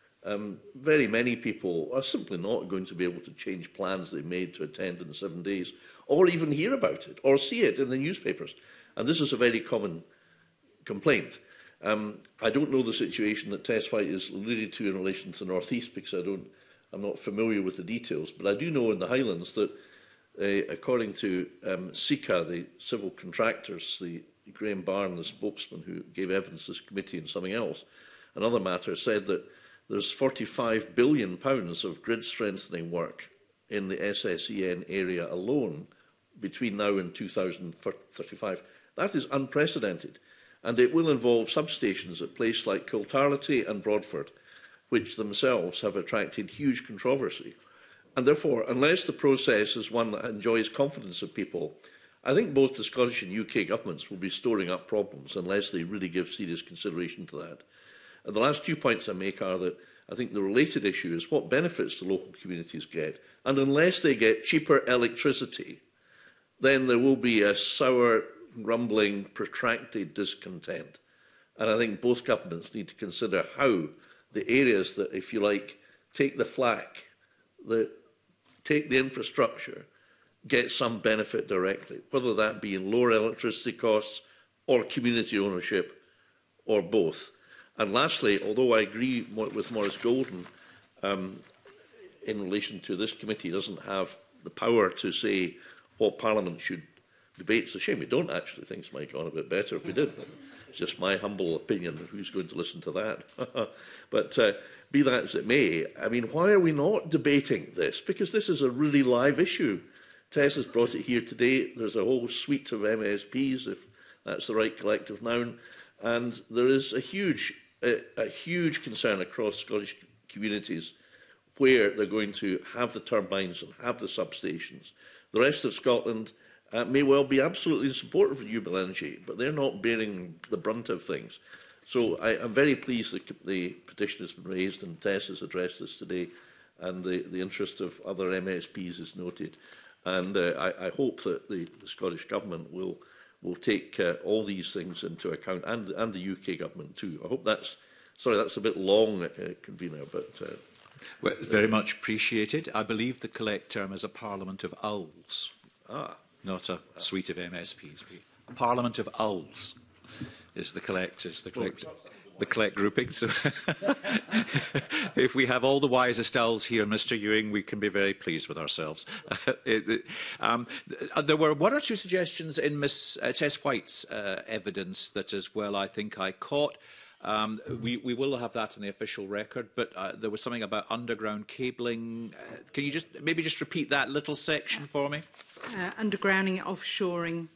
Um, very many people are simply not going to be able to change plans they made to attend in seven days, or even hear about it, or see it in the newspapers. And this is a very common complaint. Um, I don't know the situation that Tess White is alluded to in relation to the North East, because I don't, I'm not familiar with the details, but I do know in the Highlands that, uh, according to um, SICA, the civil contractors, the Graham Barn, the spokesman who gave evidence to this committee and something else, another matter, said that there's forty-five billion pounds of grid strengthening work in the S S E N area alone between now and two thousand thirty-five. That is unprecedented, and it will involve substations at places like Kiltarlity and Broadford, which themselves have attracted huge controversy. And therefore, unless the process is one that enjoys confidence of people, I think both the Scottish and U K governments will be storing up problems unless they really give serious consideration to that. And the last two points I make are that I think the related issue is what benefits do local communities get. And unless they get cheaper electricity, then there will be a sour, grumbling, protracted discontent. And I think both governments need to consider how the areas that, if you like, take the flak, that take the infrastructure, get some benefit directly, whether that be in lower electricity costs or community ownership or both. And lastly, although I agree with Maurice Golden um, in relation to this committee doesn't have the power to say what Parliament should debate, it's a shame we don't actually. Things might go on a bit better if we did. It's just my humble opinion. Who's going to listen to that? But uh, be that as it may, I mean, why are we not debating this? Because this is a really live issue Tess has brought it here today. There's a whole suite of M S Ps, if that's the right collective noun, and there is a huge, a, a huge concern across Scottish communities where they're going to have the turbines and have the substations. The rest of Scotland uh, may well be absolutely in support of renewable energy, but they're not bearing the brunt of things. So I, I'm very pleased that the petition has been raised and Tess has addressed this today, and the, the interest of other M S Ps is noted. And uh, I, I hope that the, the Scottish Government will, will take uh, all these things into account, and, and the U K Government too. I hope that's, sorry, that's a bit long, uh, Convener, but... Uh, well, very much appreciated. I believe the correct term is a Parliament of Owls, ah. not a suite of M S Ps. A Parliament of Owls is the correct, is the correct... the correct grouping. So if we have all the wisest owls here, Mr Ewing, we can be very pleased with ourselves. it, it, um, there were one or two suggestions in Miss Uh, Tess White's uh, evidence that as well I think I caught. Um, we, we will have that in the official record, but uh, there was something about underground cabling. Uh, can you just maybe just repeat that little section for me? Uh, undergrounding, offshoring.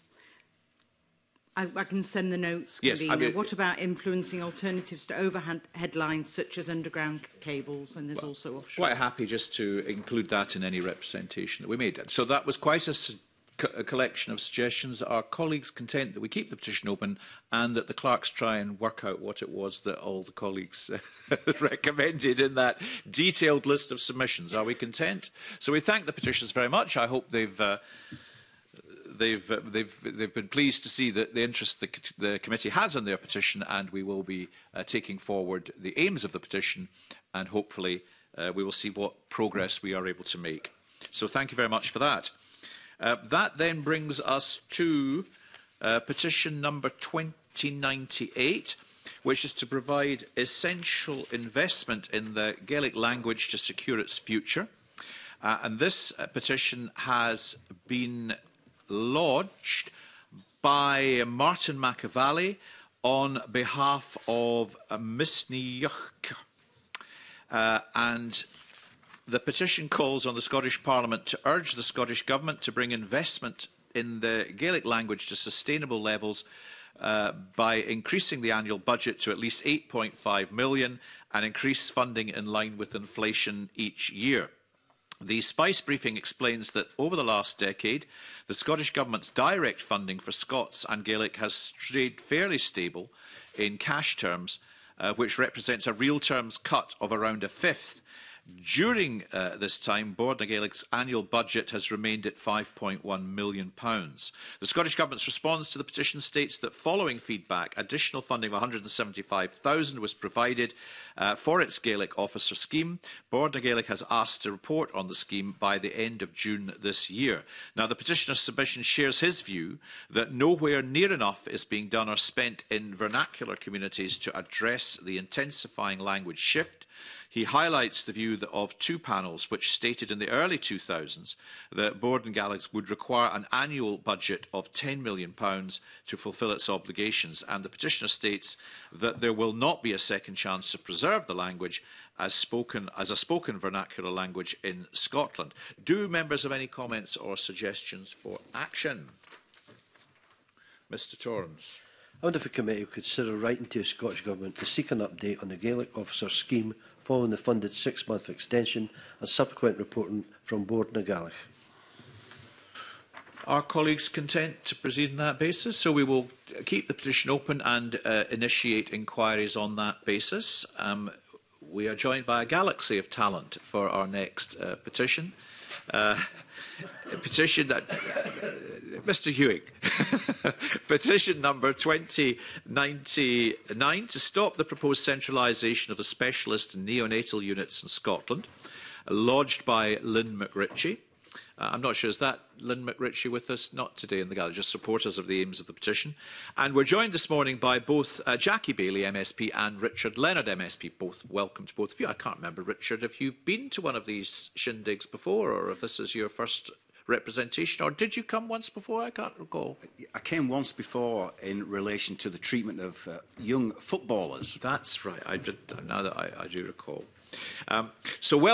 I, I can send the notes, yes, Convener. I mean, what about influencing alternatives to overhead headlines such as underground cables? And there's well, also offshore. Quite happy just to include that in any representation that we made. So that was quite a, a collection of suggestions. Are colleagues content that we keep the petition open and that the clerks try and work out what it was that all the colleagues recommended in that detailed list of submissions? Are we content? So we thank the petitioners very much. I hope they've... Uh, They've, uh, they've, they've been pleased to see that the interest the, the committee has in their petition, and we will be uh, taking forward the aims of the petition, and hopefully uh, we will see what progress we are able to make. So thank you very much for that. Uh, that then brings us to uh, petition number twenty ninety-eight, which is to provide essential investment in the Gaelic language to secure its future. Uh, and this uh, petition has been lodged by Martin McAvally on behalf of uh, Misniuch. Uh, and the petition calls on the Scottish Parliament to urge the Scottish Government to bring investment in the Gaelic language to sustainable levels uh, by increasing the annual budget to at least eight point five million and increase funding in line with inflation each year. The Spice briefing explains that over the last decade, the Scottish Government's direct funding for Scots and Gaelic has stayed fairly stable in cash terms, uh, which represents a real terms cut of around a fifth. During uh, this time, Bord na Gaelic's annual budget has remained at five point one million pounds. The Scottish Government's response to the petition states that following feedback, additional funding of one hundred and seventy-five thousand pounds was provided uh, for its Gaelic officer scheme. Bord na Gaelic has asked to report on the scheme by the end of June this year. Now, the petitioner's submission shares his view that nowhere near enough is being done or spent in vernacular communities to address the intensifying language shift. He highlights the view of two panels which stated in the early two thousands that Bord na Gaelic would require an annual budget of ten million pounds to fulfil its obligations, and the petitioner states that there will not be a second chance to preserve the language as, spoken, as a spoken vernacular language in Scotland. Do members have any comments or suggestions for action? Mr Torrance. I wonder if the committee would consider writing to the Scottish Government to seek an update on the Gaelic officer scheme following the funded six-month extension and subsequent reporting from Bord na Gaelic. Are colleagues content to proceed on that basis? So we will keep the petition open and uh, initiate inquiries on that basis. Um, we are joined by a galaxy of talent for our next uh, petition. Uh, a petition that uh, Mr Ewing, petition number twenty ninety-nine to stop the proposed centralisation of the specialist and neonatal units in Scotland, lodged by Lynn McRitchie. Uh, I'm not sure, is that Lynn McRitchie with us? Not today in the gallery, just supporters of the aims of the petition. And we're joined this morning by both uh, Jackie Bailey, M S P, and Richard Leonard, M S P. Both welcome to both of you. I can't remember, Richard, if you've been to one of these shindigs before, or if this is your first representation, or did you come once before? I can't recall. I came once before in relation to the treatment of uh, young footballers. That's right. I did, now that I, I do recall. Um, so welcome.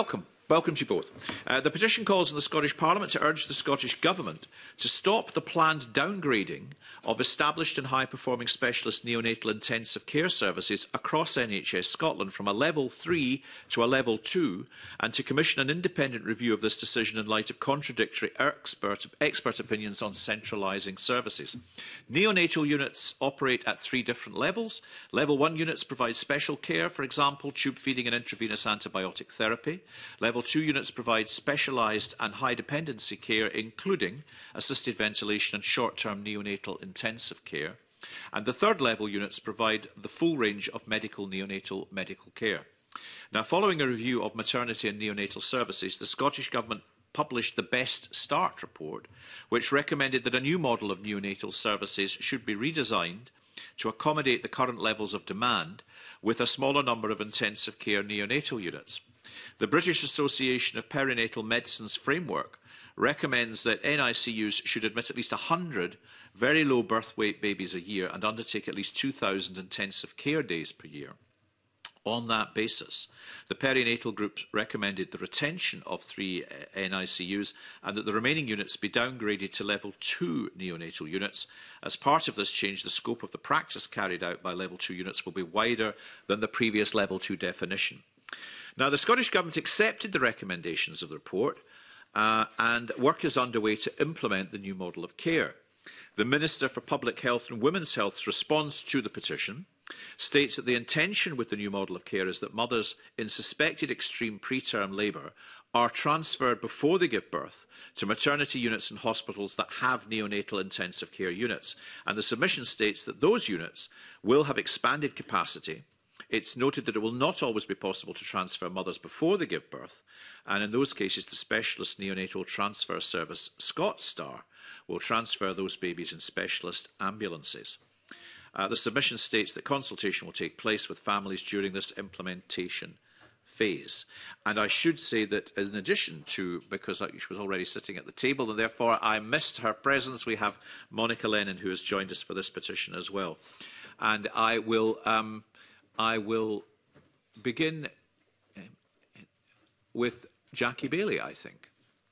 Welcome to you both. Uh, the petition calls on the Scottish Parliament to urge the Scottish Government to stop the planned downgrading of established and high-performing specialist neonatal intensive care services across N H S Scotland from a level three to a level two, and to commission an independent review of this decision in light of contradictory expert, expert opinions on centralising services. Neonatal units operate at three different levels. Level one units provide special care, for example, tube feeding and intravenous antibiotic therapy. Level two units provide specialised and high dependency care, including assisted ventilation and short-term neonatal intensive care. And the third level units provide the full range of medical neonatal medical care. Now, following a review of maternity and neonatal services, the Scottish Government published the Best Start report, which recommended that a new model of neonatal services should be redesigned to accommodate the current levels of demand, with a smaller number of intensive care neonatal units. The British Association of Perinatal Medicine's framework recommends that N I C Us should admit at least one hundred very low birth weight babies a year and undertake at least two thousand intensive care days per year. On that basis, the perinatal group recommended the retention of three N I C Us and that the remaining units be downgraded to level two neonatal units. As part of this change, the scope of the practice carried out by level two units will be wider than the previous level two definition. Now, the Scottish Government accepted the recommendations of the report, uh, and work is underway to implement the new model of care. The Minister for Public Health and Women's Health's response to the petition states that the intention with the new model of care is that mothers in suspected extreme preterm labour are transferred before they give birth to maternity units and hospitals that have neonatal intensive care units. And the submission states that those units will have expanded capacity. It's noted that it will not always be possible to transfer mothers before they give birth, and in those cases the specialist neonatal transfer service, ScotStar, will transfer those babies in specialist ambulances. Uh, the submission states that consultation will take place with families during this implementation phase. And I should say that in addition to, because she was already sitting at the table and therefore I missed her presence, we have Monica Lennon who has joined us for this petition as well. And I will... Um, I will begin with Jackie Bailey, I think.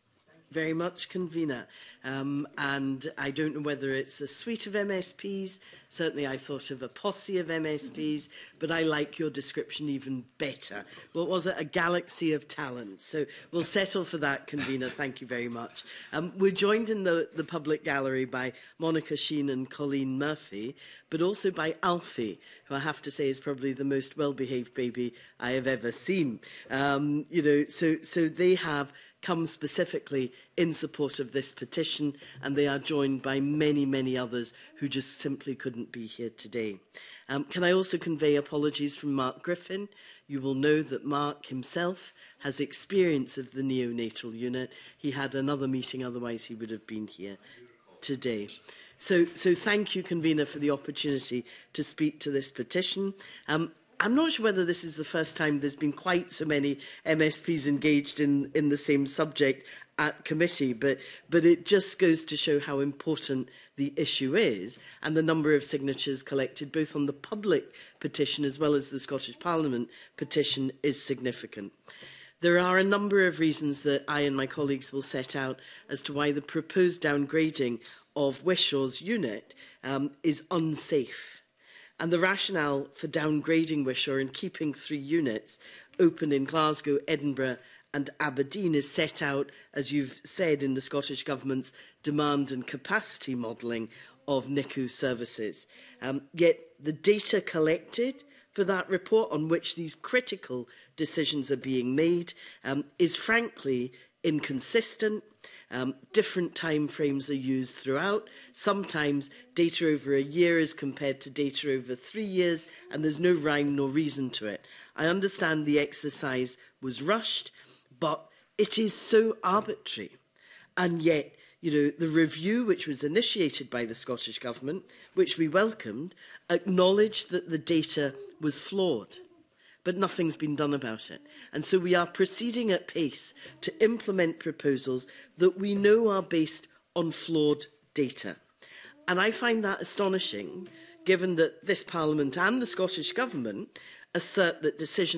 Very much, Convener. Um, and I don't know whether it's a suite of M S Ps. Certainly I thought of a posse of M S Ps, but I like your description even better. What was it? A galaxy of talent. So we'll settle for that, Convener. Thank you very much. Um, we're joined in the, the public gallery by Monica Sheen and Colleen Murphy, but also by Alfie, who I have to say is probably the most well-behaved baby I have ever seen. Um, you know, so, so they have come specifically in support of this petition, and they are joined by many, many others who just simply couldn't be here today. Um, can I also convey apologies from Mark Griffin? You will know that Mark himself has experience of the neonatal unit. He had another meeting, otherwise he would have been here today. So, so thank you, Convener, for the opportunity to speak to this petition. Um, I'm not sure whether this is the first time there's been quite so many M S Ps engaged in, in the same subject at committee, but, but it just goes to show how important the issue is, and the number of signatures collected both on the public petition as well as the Scottish Parliament petition is significant. There are a number of reasons that I and my colleagues will set out as to why the proposed downgrading of Wishaw's unit um, is unsafe. And the rationale for downgrading Wishaw and keeping three units open in Glasgow, Edinburgh and Aberdeen is set out, as you've said, in the Scottish Government's demand and capacity modelling of N I C U services. Um, yet the data collected for that report on which these critical decisions are being made um, is frankly inconsistent. Um, different time frames are used throughout. Sometimes data over a year is compared to data over three years, and there's no rhyme nor reason to it. I understand the exercise was rushed, but it is so arbitrary. And yet, you know, the review which was initiated by the Scottish Government, which we welcomed, acknowledged that the data was flawed. But nothing's been done about it. And so we are proceeding at pace to implement proposals that we know are based on flawed data. And I find that astonishing, given that this Parliament and the Scottish Government assert that decisions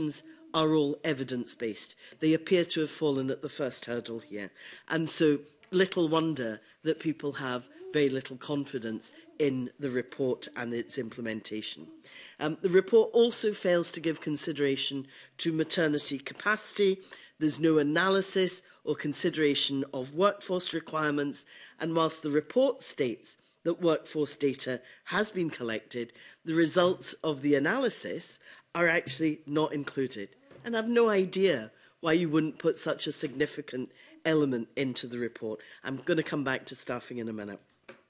are all evidence-based. They appear to have fallen at the first hurdle here. And so little wonder that people have very little confidence in the report and its implementation. Um, the report also fails to give consideration to maternity capacity. There's no analysis or consideration of workforce requirements, and whilst the report states that workforce data has been collected, the results of the analysis are actually not included. And I've no idea why you wouldn't put such a significant element into the report. I'm going to come back to staffing in a minute.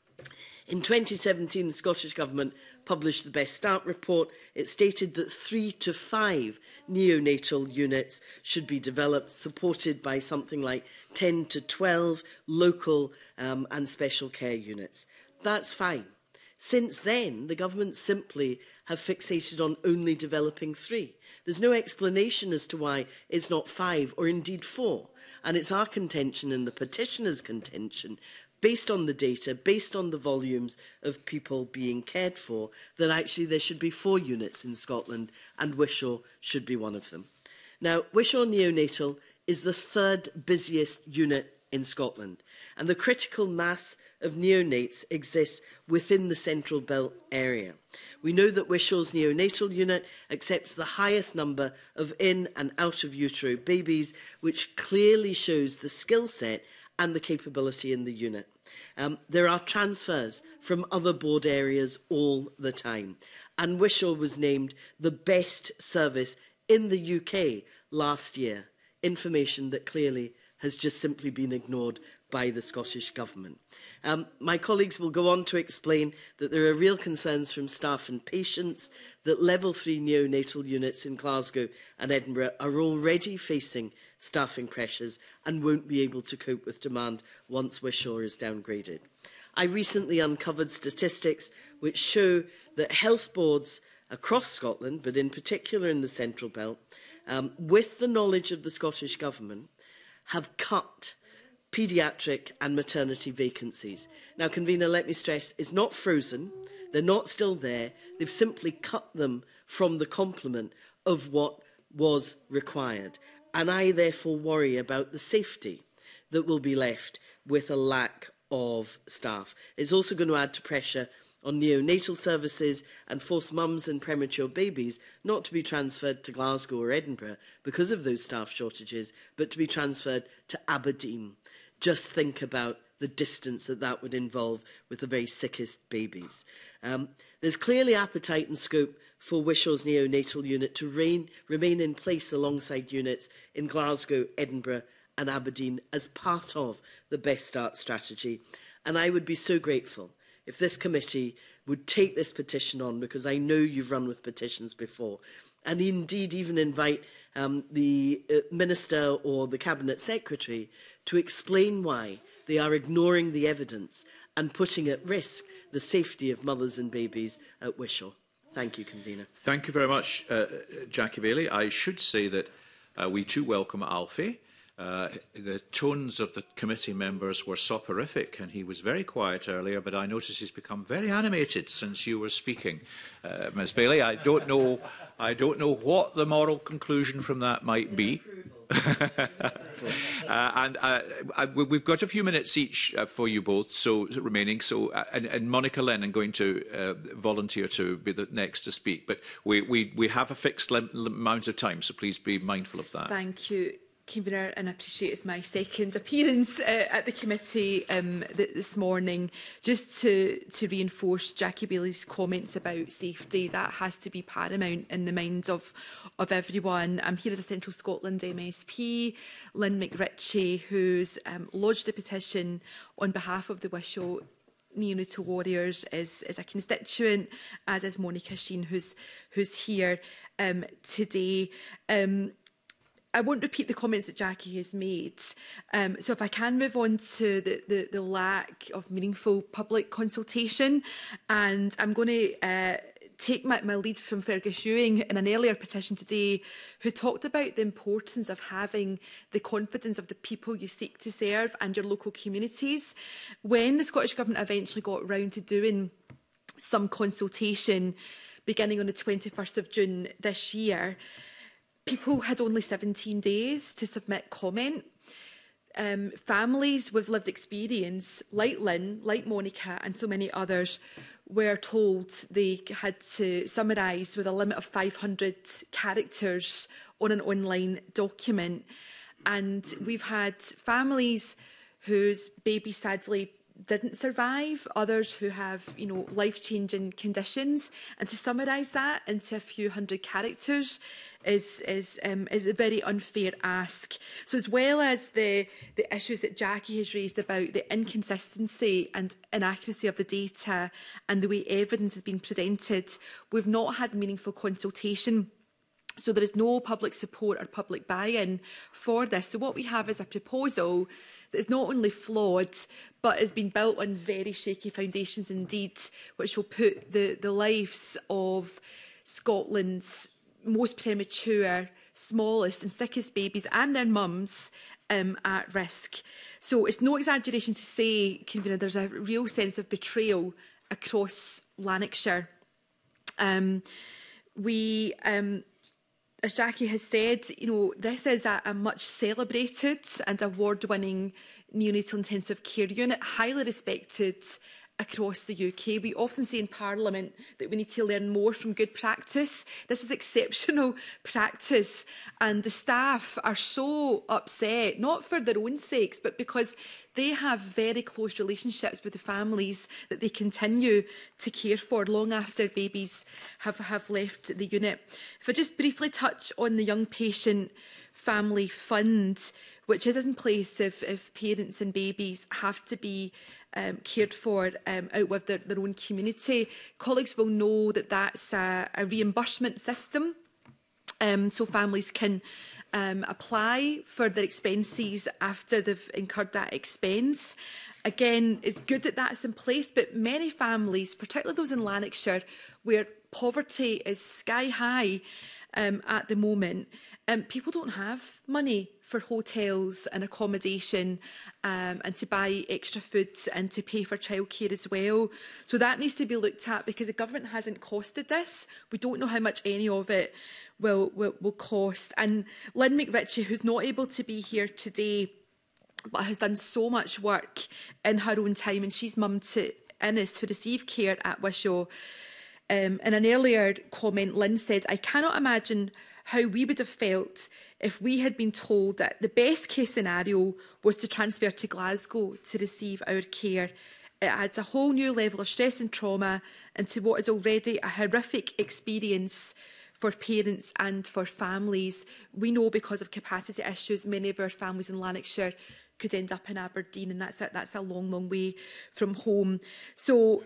In twenty seventeen, the Scottish Government published the Best Start report. It stated that three to five neonatal units should be developed, supported by something like ten to twelve local um, and special care units. That's fine. Since then, the government simply have fixated on only developing three. There's no explanation as to why it's not five or indeed four. And it's our contention and the petitioner's contention, based on the data, based on the volumes of people being cared for, that actually there should be four units in Scotland and Wishaw should be one of them. Now, Wishaw Neonatal is the third busiest unit in Scotland, and the critical mass of neonates exists within the Central Belt area. We know that Wishaw's neonatal unit accepts the highest number of in and out of utero babies, which clearly shows the skill set and the capability in the unit. Um, there are transfers from other board areas all the time, and Wishaw was named the best service in the U K last year, information that clearly has just simply been ignored by the Scottish Government. Um, my colleagues will go on to explain that there are real concerns from staff and patients that level three neonatal units in Glasgow and Edinburgh are already facing staffing pressures and won't be able to cope with demand once Wishaw is downgraded. I recently uncovered statistics which show that health boards across Scotland, but in particular in the Central Belt, um, with the knowledge of the Scottish Government, have cut paediatric and maternity vacancies. Now, convener, let me stress, it's not frozen. They're not still there. They've simply cut them from the complement of what was required. And I therefore worry about the safety that will be left with a lack of staff. It's also going to add to pressure on neonatal services and force mums and premature babies not to be transferred to Glasgow or Edinburgh because of those staff shortages, but to be transferred to Aberdeen. Just think about the distance that that would involve with the very sickest babies. Um, there's clearly appetite and scope for Wishaw's neonatal unit to reign, remain in place alongside units in Glasgow, Edinburgh and Aberdeen as part of the Best Start strategy. And I would be so grateful if this committee would take this petition on, because I know you've run with petitions before, and indeed even invite um, the uh, Minister or the Cabinet Secretary to explain why they are ignoring the evidence and putting at risk the safety of mothers and babies at Wishaw. Thank you, Convener. Thank you very much, uh, Jackie Bailey. I should say that uh, we too welcome Alfie. Uh, the tones of the committee members were soporific, and he was very quiet earlier, but I notice he's become very animated since you were speaking. Uh, Miz Bailey, I don't know, I don't know what the moral conclusion from that might be. uh, and uh, I, we've got a few minutes each uh, for you both, so remaining. So, uh, and, and Monica Lynn, I'm going to uh, volunteer to be the next to speak, but we we we have a fixed amount of time, so please be mindful of that. Thank you, Convener, and I appreciate it's my second appearance uh, at the committee um, th this morning. Just to, to reinforce Jackie Bailey's comments about safety, that has to be paramount in the minds of, of everyone. I'm here as a Central Scotland M S P, Lynn McRitchie, who's um, lodged a petition on behalf of the Wishaw Neonatal Warriors, is, is a constituent, as is Monica Sheen, who's, who's here um, today. Um, I won't repeat the comments that Jackie has made. Um, so if I can move on to the, the, the lack of meaningful public consultation, and I'm going to uh, take my, my lead from Fergus Ewing in an earlier petition today, who talked about the importance of having the confidence of the people you seek to serve and your local communities. When the Scottish Government eventually got round to doing some consultation beginning on the twenty-first of June this year, people had only seventeen days to submit comment. Um, families with lived experience, like Lynn, like Monica and so many others, were told they had to summarise with a limit of five hundred characters on an online document. And we've had families whose baby sadly didn't survive, others who have, you know, life-changing conditions, and to summarise that into a few hundred characters is is um, is a very unfair ask. So, as well as the the issues that Jackie has raised about the inconsistency and inaccuracy of the data and the way evidence has been presented, we've not had meaningful consultation. So there is no public support or public buy-in for this. So what we have is a proposal that is not only flawed, but has been built on very shaky foundations indeed, which will put the, the lives of Scotland's most premature, smallest and sickest babies and their mums um, at risk. So it's no exaggeration to say, Convener, there's a real sense of betrayal across Lanarkshire. Um, we... Um, As Jackie has said, you know, this is a, a much celebrated and award-winning neonatal intensive care unit, highly respected across the U K. We often say in Parliament that we need to learn more from good practice. This is exceptional practice, and the staff are so upset, not for their own sakes, but because they have very close relationships with the families that they continue to care for long after babies have, have left the unit. If I just briefly touch on the Young Patient Family Fund, which is in place if, if parents and babies have to be um, cared for um, out with their, their own community. Colleagues will know that that's a, a reimbursement system, um, so families can um, apply for their expenses after they've incurred that expense. Again, it's good that that's in place, but many families, particularly those in Lanarkshire, where poverty is sky high um, at the moment, um, people don't have money for hotels and accommodation um, and to buy extra food and to pay for childcare as well. So that needs to be looked at, because the government hasn't costed this. We don't know how much any of it will, will, will cost. And Lynn McRitchie, who's not able to be here today, but has done so much work in her own time, and she's mum to Innes, who received care at Wishaw. Um, in an earlier comment, Lynn said, "I cannot imagine how we would have felt if we had been told that the best case scenario was to transfer to Glasgow to receive our care. It adds a whole new level of stress and trauma into what is already a horrific experience for parents and for families. We know because of capacity issues, many of our families in Lanarkshire could end up in Aberdeen, and that's a, that's a long, long way from home." So,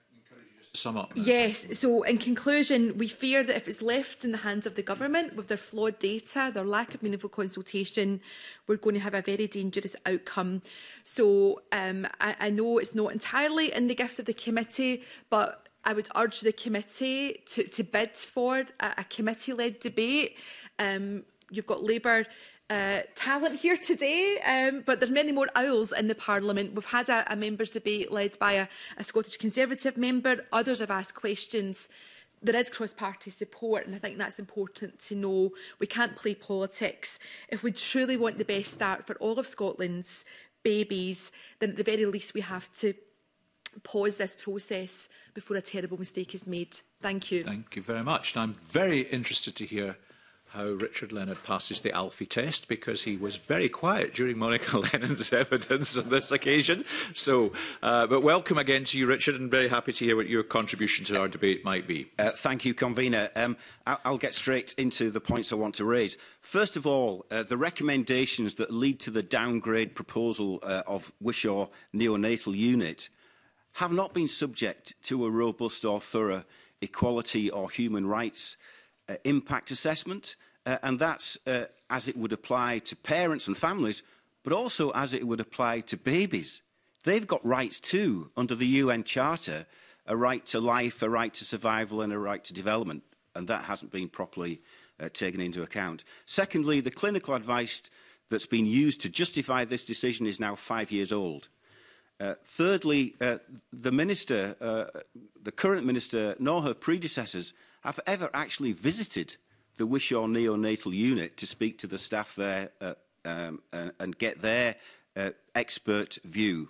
sum up now. Yes, so in conclusion, we fear that if it's left in the hands of the government with their flawed data, their lack of meaningful consultation, we're going to have a very dangerous outcome. So um, I, I know it's not entirely in the gift of the committee, but I would urge the committee to, to bid for a, a committee-led debate. Um, you've got Labour Uh, talent here today, um, but there's many more owls in the Parliament. We've had a, a members' debate led by a, a Scottish Conservative member. Others have asked questions. There is cross-party support, and I think that's important to know. We can't play politics. If we truly want the best start for all of Scotland's babies, then at the very least we have to pause this process before a terrible mistake is made. Thank you. Thank you very much. And I'm very interested to hear how Richard Leonard passes the Alfie test, because he was very quiet during Monica Lennon's evidence on this occasion. So, uh, but welcome again to you, Richard, and very happy to hear what your contribution to our debate might be. Uh, thank you, Convener. Um, I'll get straight into the points I want to raise. First of all, uh, the recommendations that lead to the downgrade proposal uh, of Wishaw Neonatal Unit have not been subject to a robust or thorough equality or human rights uh, impact assessment. Uh, and that's uh, as it would apply to parents and families, but also as it would apply to babies. They've got rights too, under the U N Charter, a right to life, a right to survival and a right to development, and that hasn't been properly uh, taken into account. Secondly, the clinical advice that's been used to justify this decision is now five years old. Uh, thirdly, uh, the minister, uh, the current minister, nor her predecessors have ever actually visited the Wishaw Neonatal Unit to speak to the staff there uh, um, uh, and get their uh, expert view.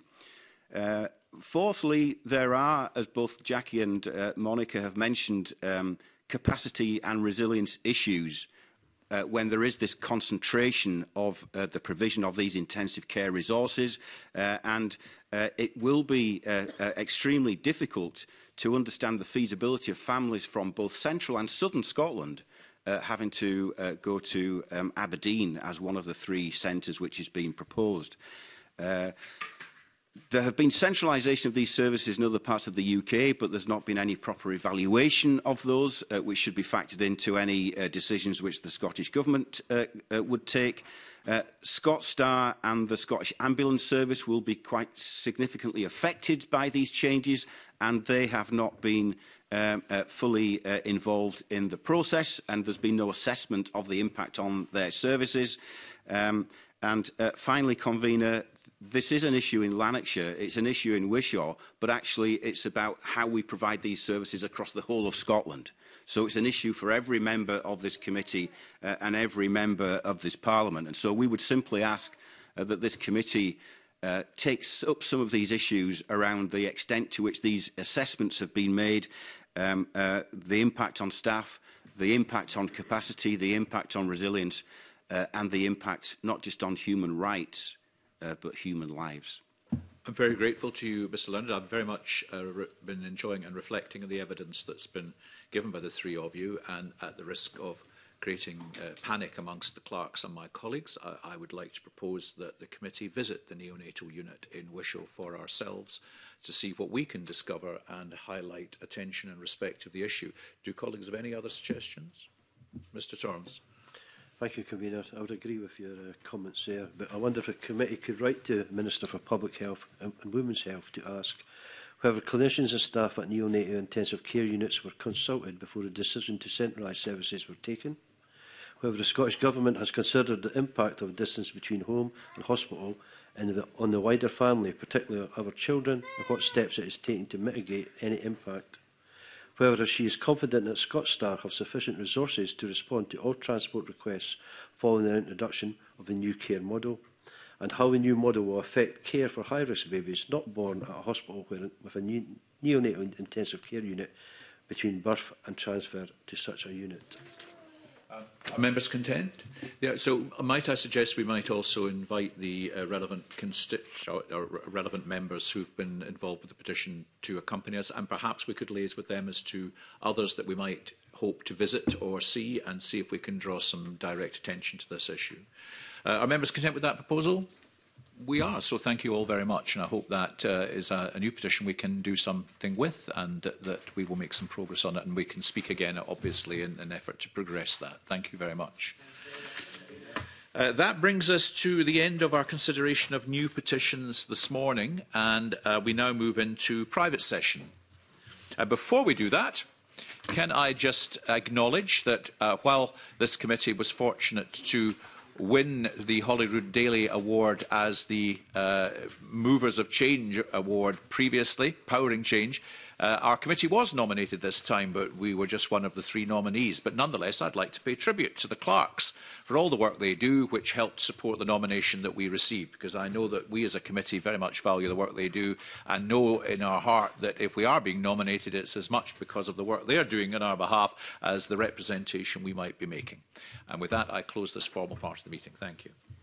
Uh, fourthly, there are, as both Jackie and uh, Monica have mentioned, um, capacity and resilience issues uh, when there is this concentration of uh, the provision of these intensive care resources, uh, and uh, it will be uh, uh, extremely difficult to understand the feasibility of families from both central and southern Scotland uh, having to uh, go to um, Aberdeen as one of the three centres which is being proposed. Uh, There have been centralisation of these services in other parts of the U K, but there's not been any proper evaluation of those, uh, which should be factored into any uh, decisions which the Scottish Government uh, uh, would take. Uh, Scotstar and the Scottish Ambulance Service will be quite significantly affected by these changes, and they have not been um, uh, fully uh, involved in the process, and there's been no assessment of the impact on their services. Um, and uh, finally, Convener, this is an issue in Lanarkshire, it's an issue in Wishaw, but actually it's about how we provide these services across the whole of Scotland. So it's an issue for every member of this committee uh, and every member of this Parliament. And so we would simply ask uh, that this committee uh, takes up some of these issues around the extent to which these assessments have been made, um, uh, the impact on staff, the impact on capacity, the impact on resilience, uh, and the impact not just on human rights, Uh, but human lives. I'm very grateful to you, Mr Leonard. I've very much uh, been enjoying and reflecting on the evidence that's been given by the three of you, and at the risk of creating uh, panic amongst the clerks and my colleagues, I, I would like to propose that the committee visit the neonatal unit in Wishaw for ourselves to see what we can discover and highlight attention and respect of the issue. Do colleagues have any other suggestions? Mister Torrance. Thank you, Convener. I would agree with your uh, comments there, but I wonder if a committee could write to Minister for Public Health and, and Women's Health to ask whether clinicians and staff at neonatal intensive care units were consulted before the decision to centralise services were taken, whether the Scottish Government has considered the impact of distance between home and hospital and the, on the wider family, particularly our children, and what steps it is taking to mitigate any impact, whether she is confident that Scotstar have sufficient resources to respond to all transport requests following the introduction of the new care model, and how the new model will affect care for high-risk babies not born at a hospital where, with a new neonatal intensive care unit between birth and transfer to such a unit. Are members content? Yeah, so might I suggest we might also invite the uh, relevant or, or relevant members who've been involved with the petition to accompany us, and perhaps we could liaise with them as to others that we might hope to visit or see, and see if we can draw some direct attention to this issue. Uh, are members content with that proposal? We are, so thank you all very much, and I hope that uh, is a, a new petition we can do something with, and that, that we will make some progress on it, and we can speak again, obviously, in an effort to progress that. Thank you very much. Uh, that brings us to the end of our consideration of new petitions this morning, and uh, we now move into private session. Uh, before we do that, can I just acknowledge that uh, while this committee was fortunate to win the Holyrood Daily Award as the uh, Movers of Change Award previously, Powering Change, uh, our committee was nominated this time, but we were just one of the three nominees. But nonetheless, I'd like to pay tribute to the clerks for all the work they do, which helped support the nomination that we received, because I know that we as a committee very much value the work they do, and know in our heart that if we are being nominated, it's as much because of the work they are doing on our behalf as the representation we might be making. And with that, I close this formal part of the meeting. Thank you.